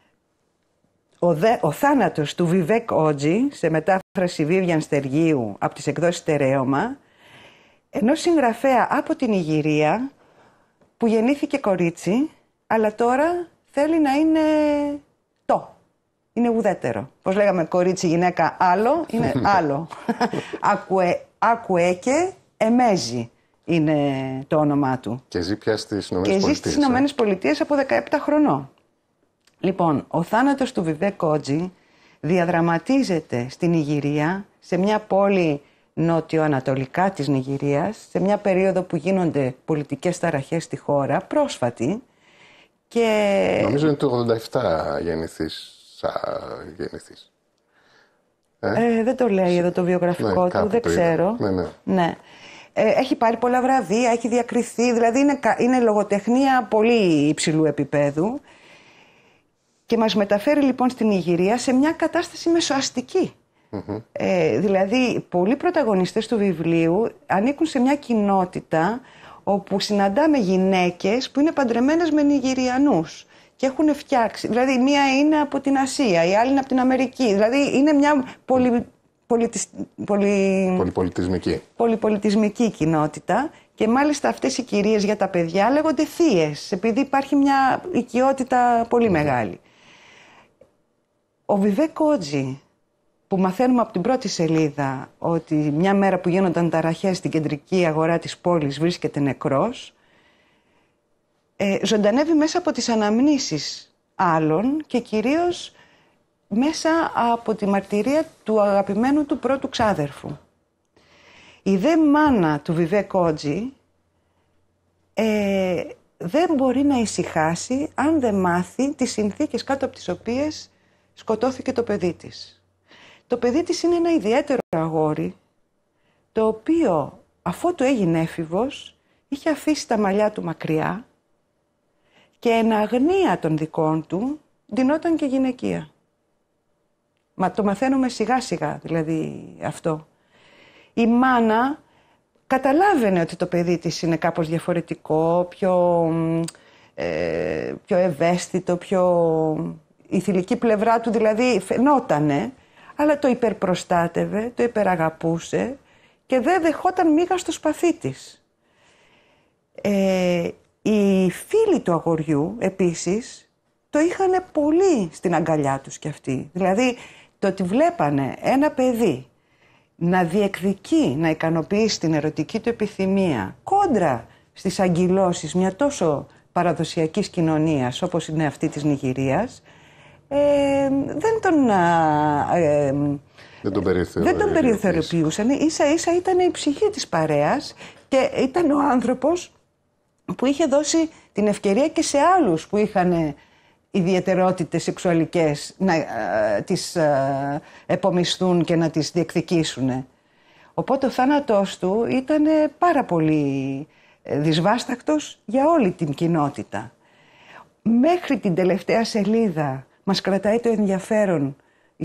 ο, δε, ο θάνατος του Βιβέκ Ότζη, σε μετάφραση Βίβιαν Στεργίου από τις εκδόσεις Στερέωμα, ενός συγγραφέα από την Ιγυρία που γεννήθηκε κορίτσι, αλλά τώρα θέλει να είναι το. Είναι ουδέτερο. Πώς λέγαμε κορίτσι, γυναίκα, άλλο, είναι άλλο. Ακουε, ακουέκε εμέζι είναι το όνομά του. Και ζει πια στις Ηνωμένες Και ζει στις Ηνωμένες Πολιτείες από δεκαεπτά χρονών. Λοιπόν, ο θάνατος του Βιβέκ Ότζη διαδραματίζεται στην Ιγυρία, σε μια πόλη νότιο-ανατολικά της Νιγηρίας, σε μια περίοδο που γίνονται πολιτικές ταραχές στη χώρα, πρόσφατη. Και... Νομίζω είναι το ογδόντα επτά γεννηθείς. γεννηθείς. Ε? Ε, δεν το λέει εδώ το βιογραφικό ναι, του, δεν ξέρω. Ναι, ναι. Ναι. Ε, έχει πάρει πολλά βραβεία, έχει διακριθεί, δηλαδή είναι, είναι λογοτεχνία πολύ υψηλού επίπεδου. Και μας μεταφέρει λοιπόν στην Ιγυρία σε μια κατάσταση μεσοαστική. Mm-hmm. Ε, δηλαδή, πολλοί πρωταγωνιστές του βιβλίου ανήκουν σε μια κοινότητα όπου συναντάμε γυναίκες που είναι παντρεμένες με Νιγηριανούς και έχουν φτιάξει. Δηλαδή, μία είναι από την Ασία, η άλλη είναι από την Αμερική. Δηλαδή, είναι μια πολυ, πολιτισ, πολυ, πολυπολιτισμική. πολυπολιτισμική κοινότητα. Και μάλιστα αυτές οι κυρίες για τα παιδιά λέγονται θείες, επειδή υπάρχει μια οικειότητα πολύ mm-hmm. μεγάλη. Ο Βιβέκ Ότζη, που μαθαίνουμε από την πρώτη σελίδα ότι μια μέρα που γίνονταν ταραχές στην κεντρική αγορά της πόλης βρίσκεται νεκρός, ε, ζωντανεύει μέσα από τις αναμνήσεις άλλων και κυρίως μέσα από τη μαρτυρία του αγαπημένου του πρώτου ξάδερφου. Η δε μάνα του Βιβέκ Ότζη ε, δεν μπορεί να ησυχάσει αν δεν μάθει τις συνθήκες κάτω από τις οποίες σκοτώθηκε το παιδί της. Το παιδί της είναι ένα ιδιαίτερο αγόρι, το οποίο αφότου έγινε έφηβος, είχε αφήσει τα μαλλιά του μακριά και εν αγνία των δικών του ντυνόταν και γυναικεία. Μα το μαθαίνουμε σιγά σιγά δηλαδή αυτό. Η μάνα καταλάβαινε ότι το παιδί της είναι κάπως διαφορετικό, πιο, ε, πιο ευαίσθητο, πιο... η θηλυκή πλευρά του δηλαδή φαινότανε, αλλά το υπερπροστάτευε, το υπεραγαπούσε και δεν δεχόταν μίγα στο σπαθί της. Ε, Οι φίλοι του αγοριού επίσης το είχαν πολύ στην αγκαλιά τους κι αυτοί. Δηλαδή το ότι βλέπανε ένα παιδί να διεκδικεί, να ικανοποιήσει την ερωτική του επιθυμία κόντρα στις αγκυλώσεις μια τόσο παραδοσιακής κοινωνίας όπως είναι αυτή της Νιγηρίας, ε, δεν τον... Ε, Δεν τον, δεν τον περιθωριοποιούσαν, ίσα ίσα ήταν η ψυχή της παρέας και ήταν ο άνθρωπος που είχε δώσει την ευκαιρία και σε άλλους που είχαν ιδιαιτερότητες σεξουαλικές να ε, τις ε, επομισθούν και να τις διεκδικήσουν. Οπότε ο θάνατός του ήταν πάρα πολύ δυσβάστακτος για όλη την κοινότητα. Μέχρι την τελευταία σελίδα μας κρατάει το ενδιαφέρον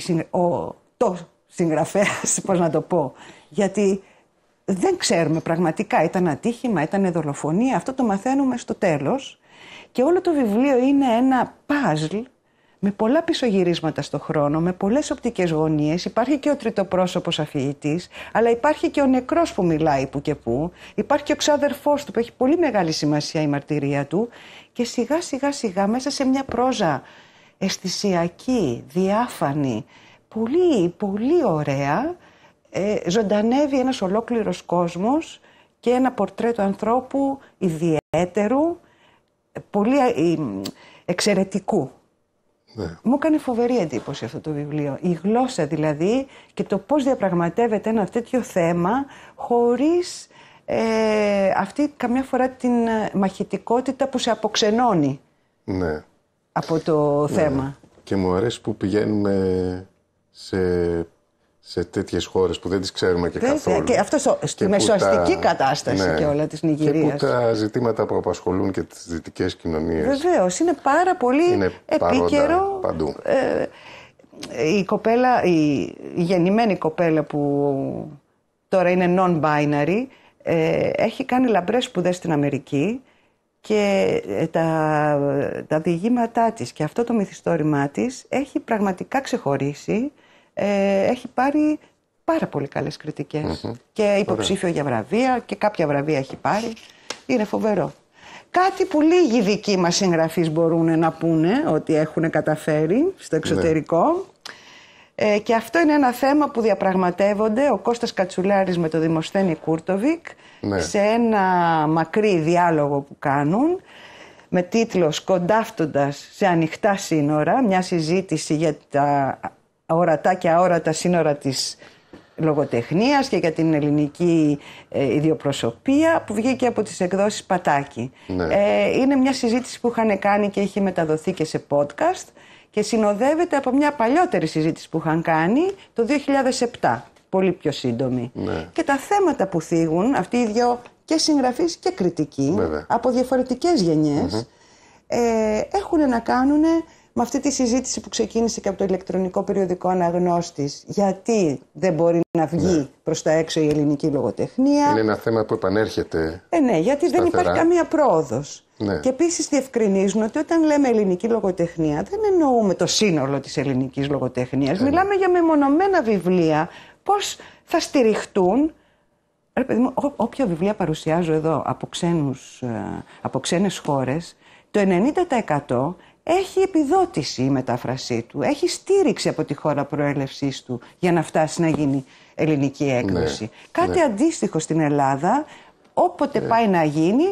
ο, το συγγραφέας, πώς να το πω, γιατί δεν ξέρουμε πραγματικά, ήταν ατύχημα, ήταν δολοφονία, αυτό το μαθαίνουμε στο τέλος και όλο το βιβλίο είναι ένα παζλ με πολλά πισωγυρίσματα στο χρόνο, με πολλές οπτικές γωνίες. Υπάρχει και ο τριτοπρόσωπος αφηγητής, αλλά υπάρχει και ο νεκρός που μιλάει που και που. Υπάρχει και ο ξάδερφός του που έχει πολύ μεγάλη σημασία η μαρτυρία του. Και σιγά σιγά σιγά μέσα σε μια πρόζα αισθησιακή, διάφανη, πολύ πολύ ωραία, ε, ζωντανεύει ένας ολόκληρος κόσμος και ένα πορτρέτο ανθρώπου ιδιαίτερου, πολύ ε, εξαιρετικού. Ναι. Μου έκανε φοβερή εντύπωση αυτό το βιβλίο. Η γλώσσα δηλαδή και το πώς διαπραγματεύεται ένα τέτοιο θέμα χωρίς ε, αυτή καμιά φορά την μαχητικότητα που σε αποξενώνει ναι. από το ναι. θέμα. Και μου αρέσει που πηγαίνουμε σε, σε τέτοιες χώρες που δεν τις ξέρουμε και Βέβαια, καθόλου. Και αυτό στο, στη μεσοαστική τα... κατάσταση ναι. και όλα της Νιγηρίας. Και που τα ζητήματα που απασχολούν και τις δυτικές κοινωνίες. Βεβαίως, είναι πάρα πολύ είναι επίκαιρο. Παντού. Ε, η κοπέλα, η, η γεννημένη κοπέλα που τώρα είναι non-binary, ε, έχει κάνει λαμπρές σπουδές στην Αμερική και ε, τα, τα διηγήματά της και αυτό το μυθιστόρημά της έχει πραγματικά ξεχωρίσει. Ε, έχει πάρει πάρα πολύ καλές κριτικές mm-hmm. και υποψήφιο Ωραία. για βραβεία και κάποια βραβεία έχει πάρει. Είναι φοβερό. Κάτι που λίγοι δικοί μας συγγραφείς μπορούν να πούνε ότι έχουν καταφέρει στο εξωτερικό. Ναι. Ε, και αυτό είναι ένα θέμα που διαπραγματεύονται ο Κώστας Κατσουλάρης με τον Δημοσθένη Κούρτοβικ ναι. σε ένα μακρύ διάλογο που κάνουν με τίτλο «Σκοντάφτοντας σε ανοιχτά σύνορα», μια συζήτηση για τα ορατά και αόρατα σύνορα της λογοτεχνίας και για την ελληνική ε, ιδιοπροσωπία που βγήκε από τις εκδόσεις Πατάκη. Ναι. Ε, είναι μια συζήτηση που είχαν κάνει και έχει μεταδοθεί και σε podcast και συνοδεύεται από μια παλιότερη συζήτηση που είχαν κάνει το δύο χιλιάδες επτά, πολύ πιο σύντομη. Ναι. Και τα θέματα που θίγουν αυτοί οι δυο και συγγραφείς και κριτικοί Βέβαια. από διαφορετικές γενιές mm-hmm. ε, έχουν να κάνουν με αυτή τη συζήτηση που ξεκίνησε και από το ηλεκτρονικό περιοδικό Αναγνώστης. Γιατί δεν μπορεί να βγει ναι. προς τα έξω η ελληνική λογοτεχνία. Είναι ένα θέμα που επανέρχεται. Ε, ναι, γιατί σταθερά. δεν υπάρχει καμία πρόοδος. Ναι. Και επίσης διευκρινίζουν ότι όταν λέμε ελληνική λογοτεχνία δεν εννοούμε το σύνολο της ελληνικής λογοτεχνίας. Ε, Μιλάμε για μεμονωμένα βιβλία. Πώς θα στηριχτούν. Ρε παιδί μου, ό, όποια βιβλία παρουσιάζω εδώ από, ξένους, από ξένες χώρες, το ενενήντα τοις εκατό έχει επιδότηση η μετάφρασή του, έχει στήριξη από τη χώρα προέλευσής του για να φτάσει να γίνει ελληνική έκδοση. Ναι, Κάτι ναι. αντίστοιχο στην Ελλάδα, όποτε ναι. πάει να γίνει,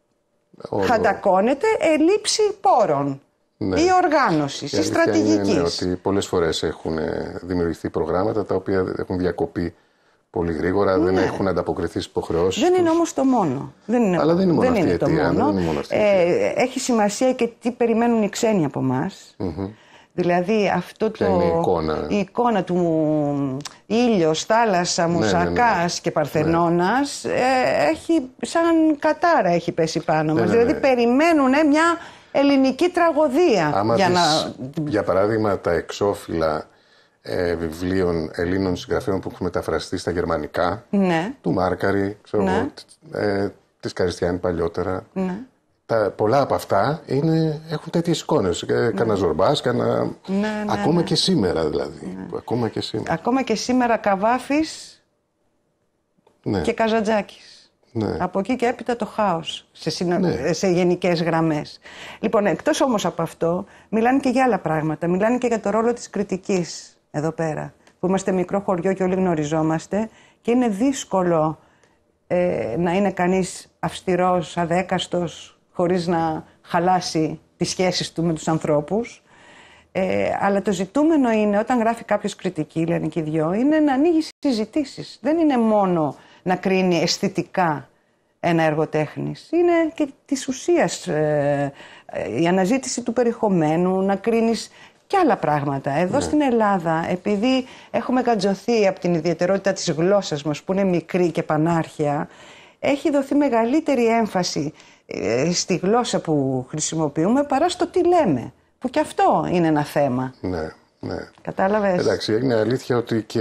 Όλο. χαντακώνεται ελλείψη πόρων ναι. ή οργάνωσης ή στρατηγικής. Είναι ότι πολλές φορές έχουν δημιουργηθεί προγράμματα τα οποία έχουν διακοπεί πολύ γρήγορα, ναι. δεν έχουν ανταποκριθεί στις υποχρεώσεις Δεν τους. είναι όμως το μόνο. Δεν είναι, Αλλά δεν είναι μόνο δεν αυτή είναι το αιτία, μόνο. Δεν είναι μόνο αυτή ε, έχει σημασία και τι περιμένουν οι ξένοι από εμάς. Mm-hmm. Δηλαδή αυτό Ποια το, είναι η εικόνα. η εικόνα του ήλιος, θάλασσα, μουσακάς ναι, ναι, ναι. και παρθενώνας ναι. ε, έχει σαν κατάρα έχει πέσει πάνω ναι, μας. Ναι, ναι. Δηλαδή περιμένουν μια ελληνική τραγωδία. Άμα για, δεις, να... για παράδειγμα τα εξώφυλλα ε, βιβλίων Ελλήνων συγγραφέων που έχουν μεταφραστεί στα γερμανικά, ναι. του Μάρκαρη, ξέρω ναι. εγώ, ε, της Καριστιάνη παλιότερα. Ναι. Τα, πολλά από αυτά είναι, έχουν τέτοιες εικόνες. Ναι. Κάνα Ζορμπάς, κάνα... Ναι, ναι, ακόμα ναι. και σήμερα δηλαδή. Ναι. Ακόμα και σήμερα. Ακόμα και σήμερα Καβάφης ναι. και Καζαντζάκης. Ναι. Από εκεί και έπειτα το χάος, σε, συνο... ναι. σε γενικές γραμμές. Λοιπόν, εκτός όμως από αυτό, μιλάνε και για άλλα πράγματα. Μιλάνε και για το ρόλο της κριτικής εδώ πέρα. Που είμαστε μικρό χωριό και όλοι γνωριζόμαστε και είναι δύσκολο ε, να είναι κανείς αυστηρός, αδέκαστος, χωρίς να χαλάσει τις σχέσεις του με τους ανθρώπους. Ε, αλλά το ζητούμενο είναι, όταν γράφει κάποιος κριτική, λένε και οι δυο, είναι να ανοίγει συζητήσεις. Δεν είναι μόνο να κρίνει αισθητικά ένα έργο τέχνης. Είναι και της ουσίας ε, ε, η αναζήτηση του περιεχομένου, να κρίνεις και άλλα πράγματα. Εδώ ναι. στην Ελλάδα, επειδή έχουμε γατζωθεί από την ιδιαιτερότητα της γλώσσας μας, που είναι μικρή και πανάρχια, έχει δοθεί μεγαλύτερη έμφαση ε, στη γλώσσα που χρησιμοποιούμε παρά στο τι λέμε. Που και αυτό είναι ένα θέμα. Ναι, ναι. Κατάλαβες. Εντάξει, είναι αλήθεια ότι και,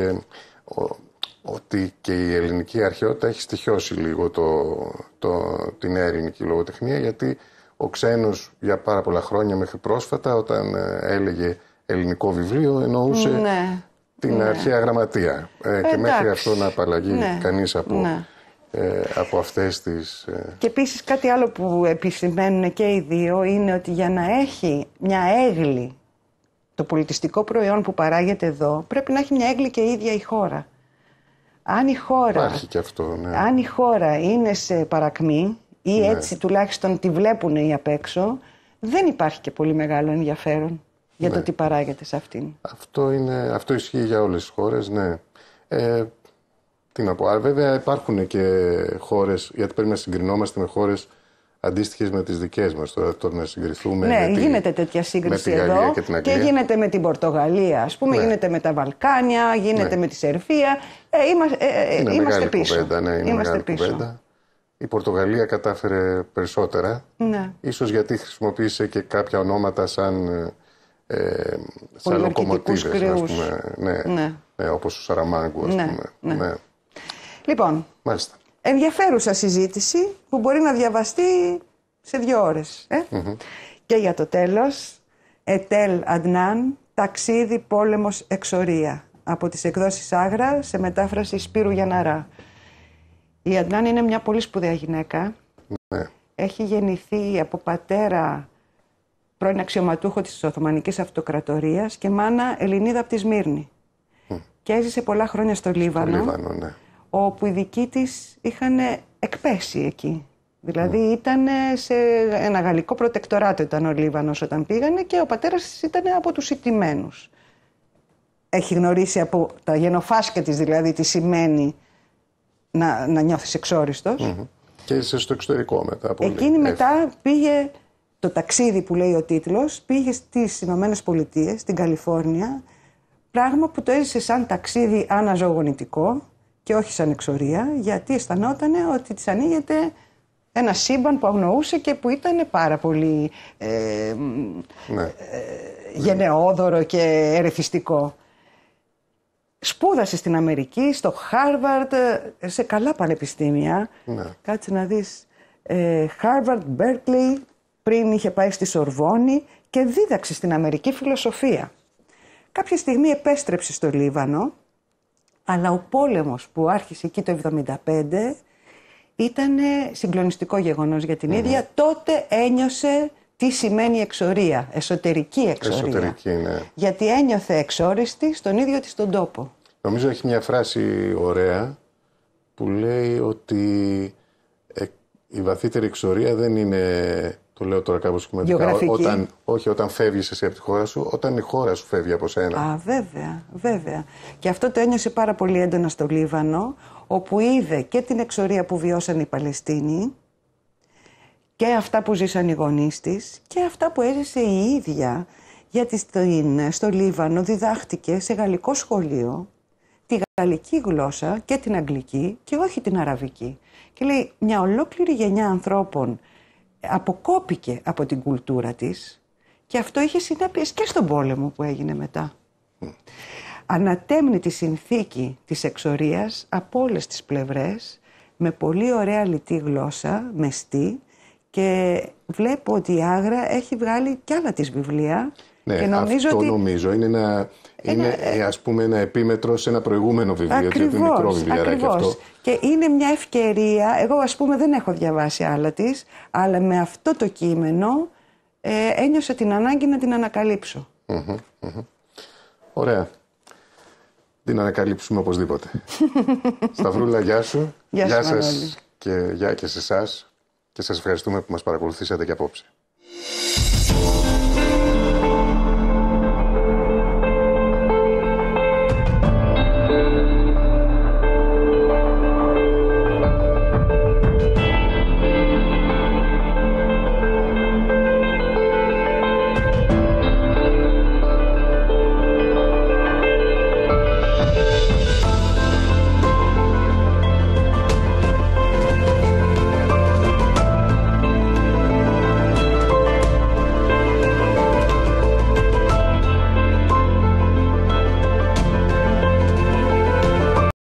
ο, ότι και η ελληνική αρχαιότητα έχει στοιχειώσει λίγο το, το, την νέα ελληνική λογοτεχνία, γιατί ο ξένος για πάρα πολλά χρόνια μέχρι πρόσφατα, όταν έλεγε ελληνικό βιβλίο, εννοούσε ναι, την ναι. αρχαία γραμματεία. Ε, και μέχρι αυτό να απαλλαγεί ναι, κανείς από... Ναι. Ε, από αυτές τις... Ε... Και επίσης κάτι άλλο που επισημαίνουν και οι δύο είναι ότι για να έχει μια έγλη το πολιτιστικό προϊόν που παράγεται εδώ, πρέπει να έχει μια έγλη και η ίδια η χώρα. Αν η χώρα, Υπάρχει και αυτό, ναι. αν η χώρα είναι σε παρακμή ή ναι. έτσι τουλάχιστον τη βλέπουν οι απ' έξω, δεν υπάρχει και πολύ μεγάλο ενδιαφέρον για ναι. το τι παράγεται σε αυτήν. Αυτό, είναι, αυτό ισχύει για όλες τις χώρες, ναι. Ε, Τι να πω, αλλά βέβαια υπάρχουν και χώρες, γιατί πρέπει να συγκρινόμαστε με χώρες αντίστοιχες με τις δικές μας. Τώρα, τώρα να συγκριθούμε. Ναι, με γίνεται τη, τέτοια σύγκριση με τη Γαλλία εδώ και, την και γίνεται με την Πορτογαλία, ας πούμε, ναι. γίνεται με τα Βαλκάνια, γίνεται ναι. με τη Σερβία. Ε, είμα, ε, είναι είμαστε πίσω. Κουβέντα, ναι, είναι είμαστε μεγάλη πίσω. κουβέντα. Η Πορτογαλία κατάφερε περισσότερα. Ναι. Ίσως γιατί χρησιμοποίησε και κάποια ονόματα σαν, ε, σαν λοκομοτίβες, ας πούμε. Ναι, ναι. Ναι, όπως ο Σαραμάγκου, ας ναι. πούμε. Ναι. Ναι. Λοιπόν, μάλιστα. Ενδιαφέρουσα συζήτηση που μπορεί να διαβαστεί σε δύο ώρες. Ε? Mm-hmm. Και για το τέλος, Ετέλ Αντνάν, ταξίδι, πόλεμος, εξορία. Από τις εκδόσεις Άγρα, σε μετάφραση Σπύρου Γιανναρά. Η Αντνάν είναι μια πολύ σπουδαία γυναίκα. Ναι. Έχει γεννηθεί από πατέρα πρώην αξιωματούχο της Οθωμανικής Αυτοκρατορίας και μάνα Ελληνίδα από τη Σμύρνη. Mm. Και έζησε πολλά χρόνια στο Λίβανο. Στο Λίβανο, ναι. Όπου οι δικοί της είχαν εκπέσει εκεί. Δηλαδή mm. ήταν σε ένα γαλλικό προτεκτοράτο ήταν ο Λίβανος όταν πήγανε και ο πατέρας της ήταν από τους ηττημένους. Έχει γνωρίσει από τα γενοφάσκια της δηλαδή τι σημαίνει να, να νιώθεις εξόριστος. Mm-hmm. Και είσαι στο εξωτερικό μετά. Πολύ Εκείνη εύκολα. Μετά πήγε, το ταξίδι που λέει ο τίτλος, πήγε στις Ηνωμένες Πολιτείες, στην Καλιφόρνια, πράγμα που το έζησε σαν ταξίδι αναζωογονητικό και όχι σαν εξορία, γιατί αισθανόταν ότι της ανοίγεται ένα σύμπαν που αγνοούσε και που ήταν πάρα πολύ ε, ναι. ε, γενναιόδωρο και ερεθιστικό. Σπούδασε στην Αμερική, στο Χάρβαρντ, σε καλά πανεπιστήμια. Ναι. Κάτσε να δεις. Χάρβαρντ, Μπέρκλι, πριν είχε πάει στη Σορβόνη και δίδαξε στην Αμερική φιλοσοφία. Κάποια στιγμή επέστρεψε στο Λίβανο, αλλά ο πόλεμος που άρχισε εκεί το εβδομήντα πέντε ήταν συγκλονιστικό γεγονός για την mm. ίδια. Τότε ένιωσε τι σημαίνει εξορία, εσωτερική εξορία. Εσωτερική, ναι. Γιατί ένιωθε εξόριστη στον ίδιο της τον τόπο. Νομίζω έχει μια φράση ωραία που λέει ότι ε, η βαθύτερη εξορία δεν είναι, το λέω τώρα κάπως σχηματικά, όταν, όχι όταν φεύγεις εσύ από τη χώρα σου, όταν η χώρα σου φεύγει από σένα. Α, βέβαια, βέβαια. Και αυτό το ένιωσε πάρα πολύ έντονα στο Λίβανο, όπου είδε και την εξορία που βιώσαν οι Παλαιστίνοι, και αυτά που ζήσαν οι γονείς της και αυτά που έζησε η ίδια, γιατί στο, στο Λίβανο διδάχτηκε σε γαλλικό σχολείο τη γαλλική γλώσσα και την αγγλική και όχι την αραβική. Και λέει μια ολόκληρη γενιά ανθρώπων αποκόπηκε από την κουλτούρα της και αυτό είχε συνέπειες και στον πόλεμο που έγινε μετά. Mm. Ανατέμνει τη συνθήκη της εξορίας από όλες τις πλευρές με πολύ ωραία λιτή γλώσσα, μεστή. Και βλέπω ότι η Άγρα έχει βγάλει κι άλλα της βιβλία. Ναι, Ναι, και νομίζω αυτό ότι... νομίζω είναι ένα, είναι, είναι ας πούμε ένα επίμετρο σε ένα προηγούμενο βιβλίο. Ακριβώς, είναι μικρό βιβλιαράκι αυτό. Και είναι μια ευκαιρία, εγώ ας πούμε δεν έχω διαβάσει άλλα της, αλλά με αυτό το κείμενο ε, ένιωσα την ανάγκη να την ανακαλύψω. Mm-hmm, mm-hmm. Ωραία. Την ανακαλύψουμε οπωσδήποτε. Σταυρούλα, γεια σου. Γεια, γεια σας Μανώλη. Και γεια και σε εσάς. Και σας ευχαριστούμε που μας παρακολουθήσατε και απόψε.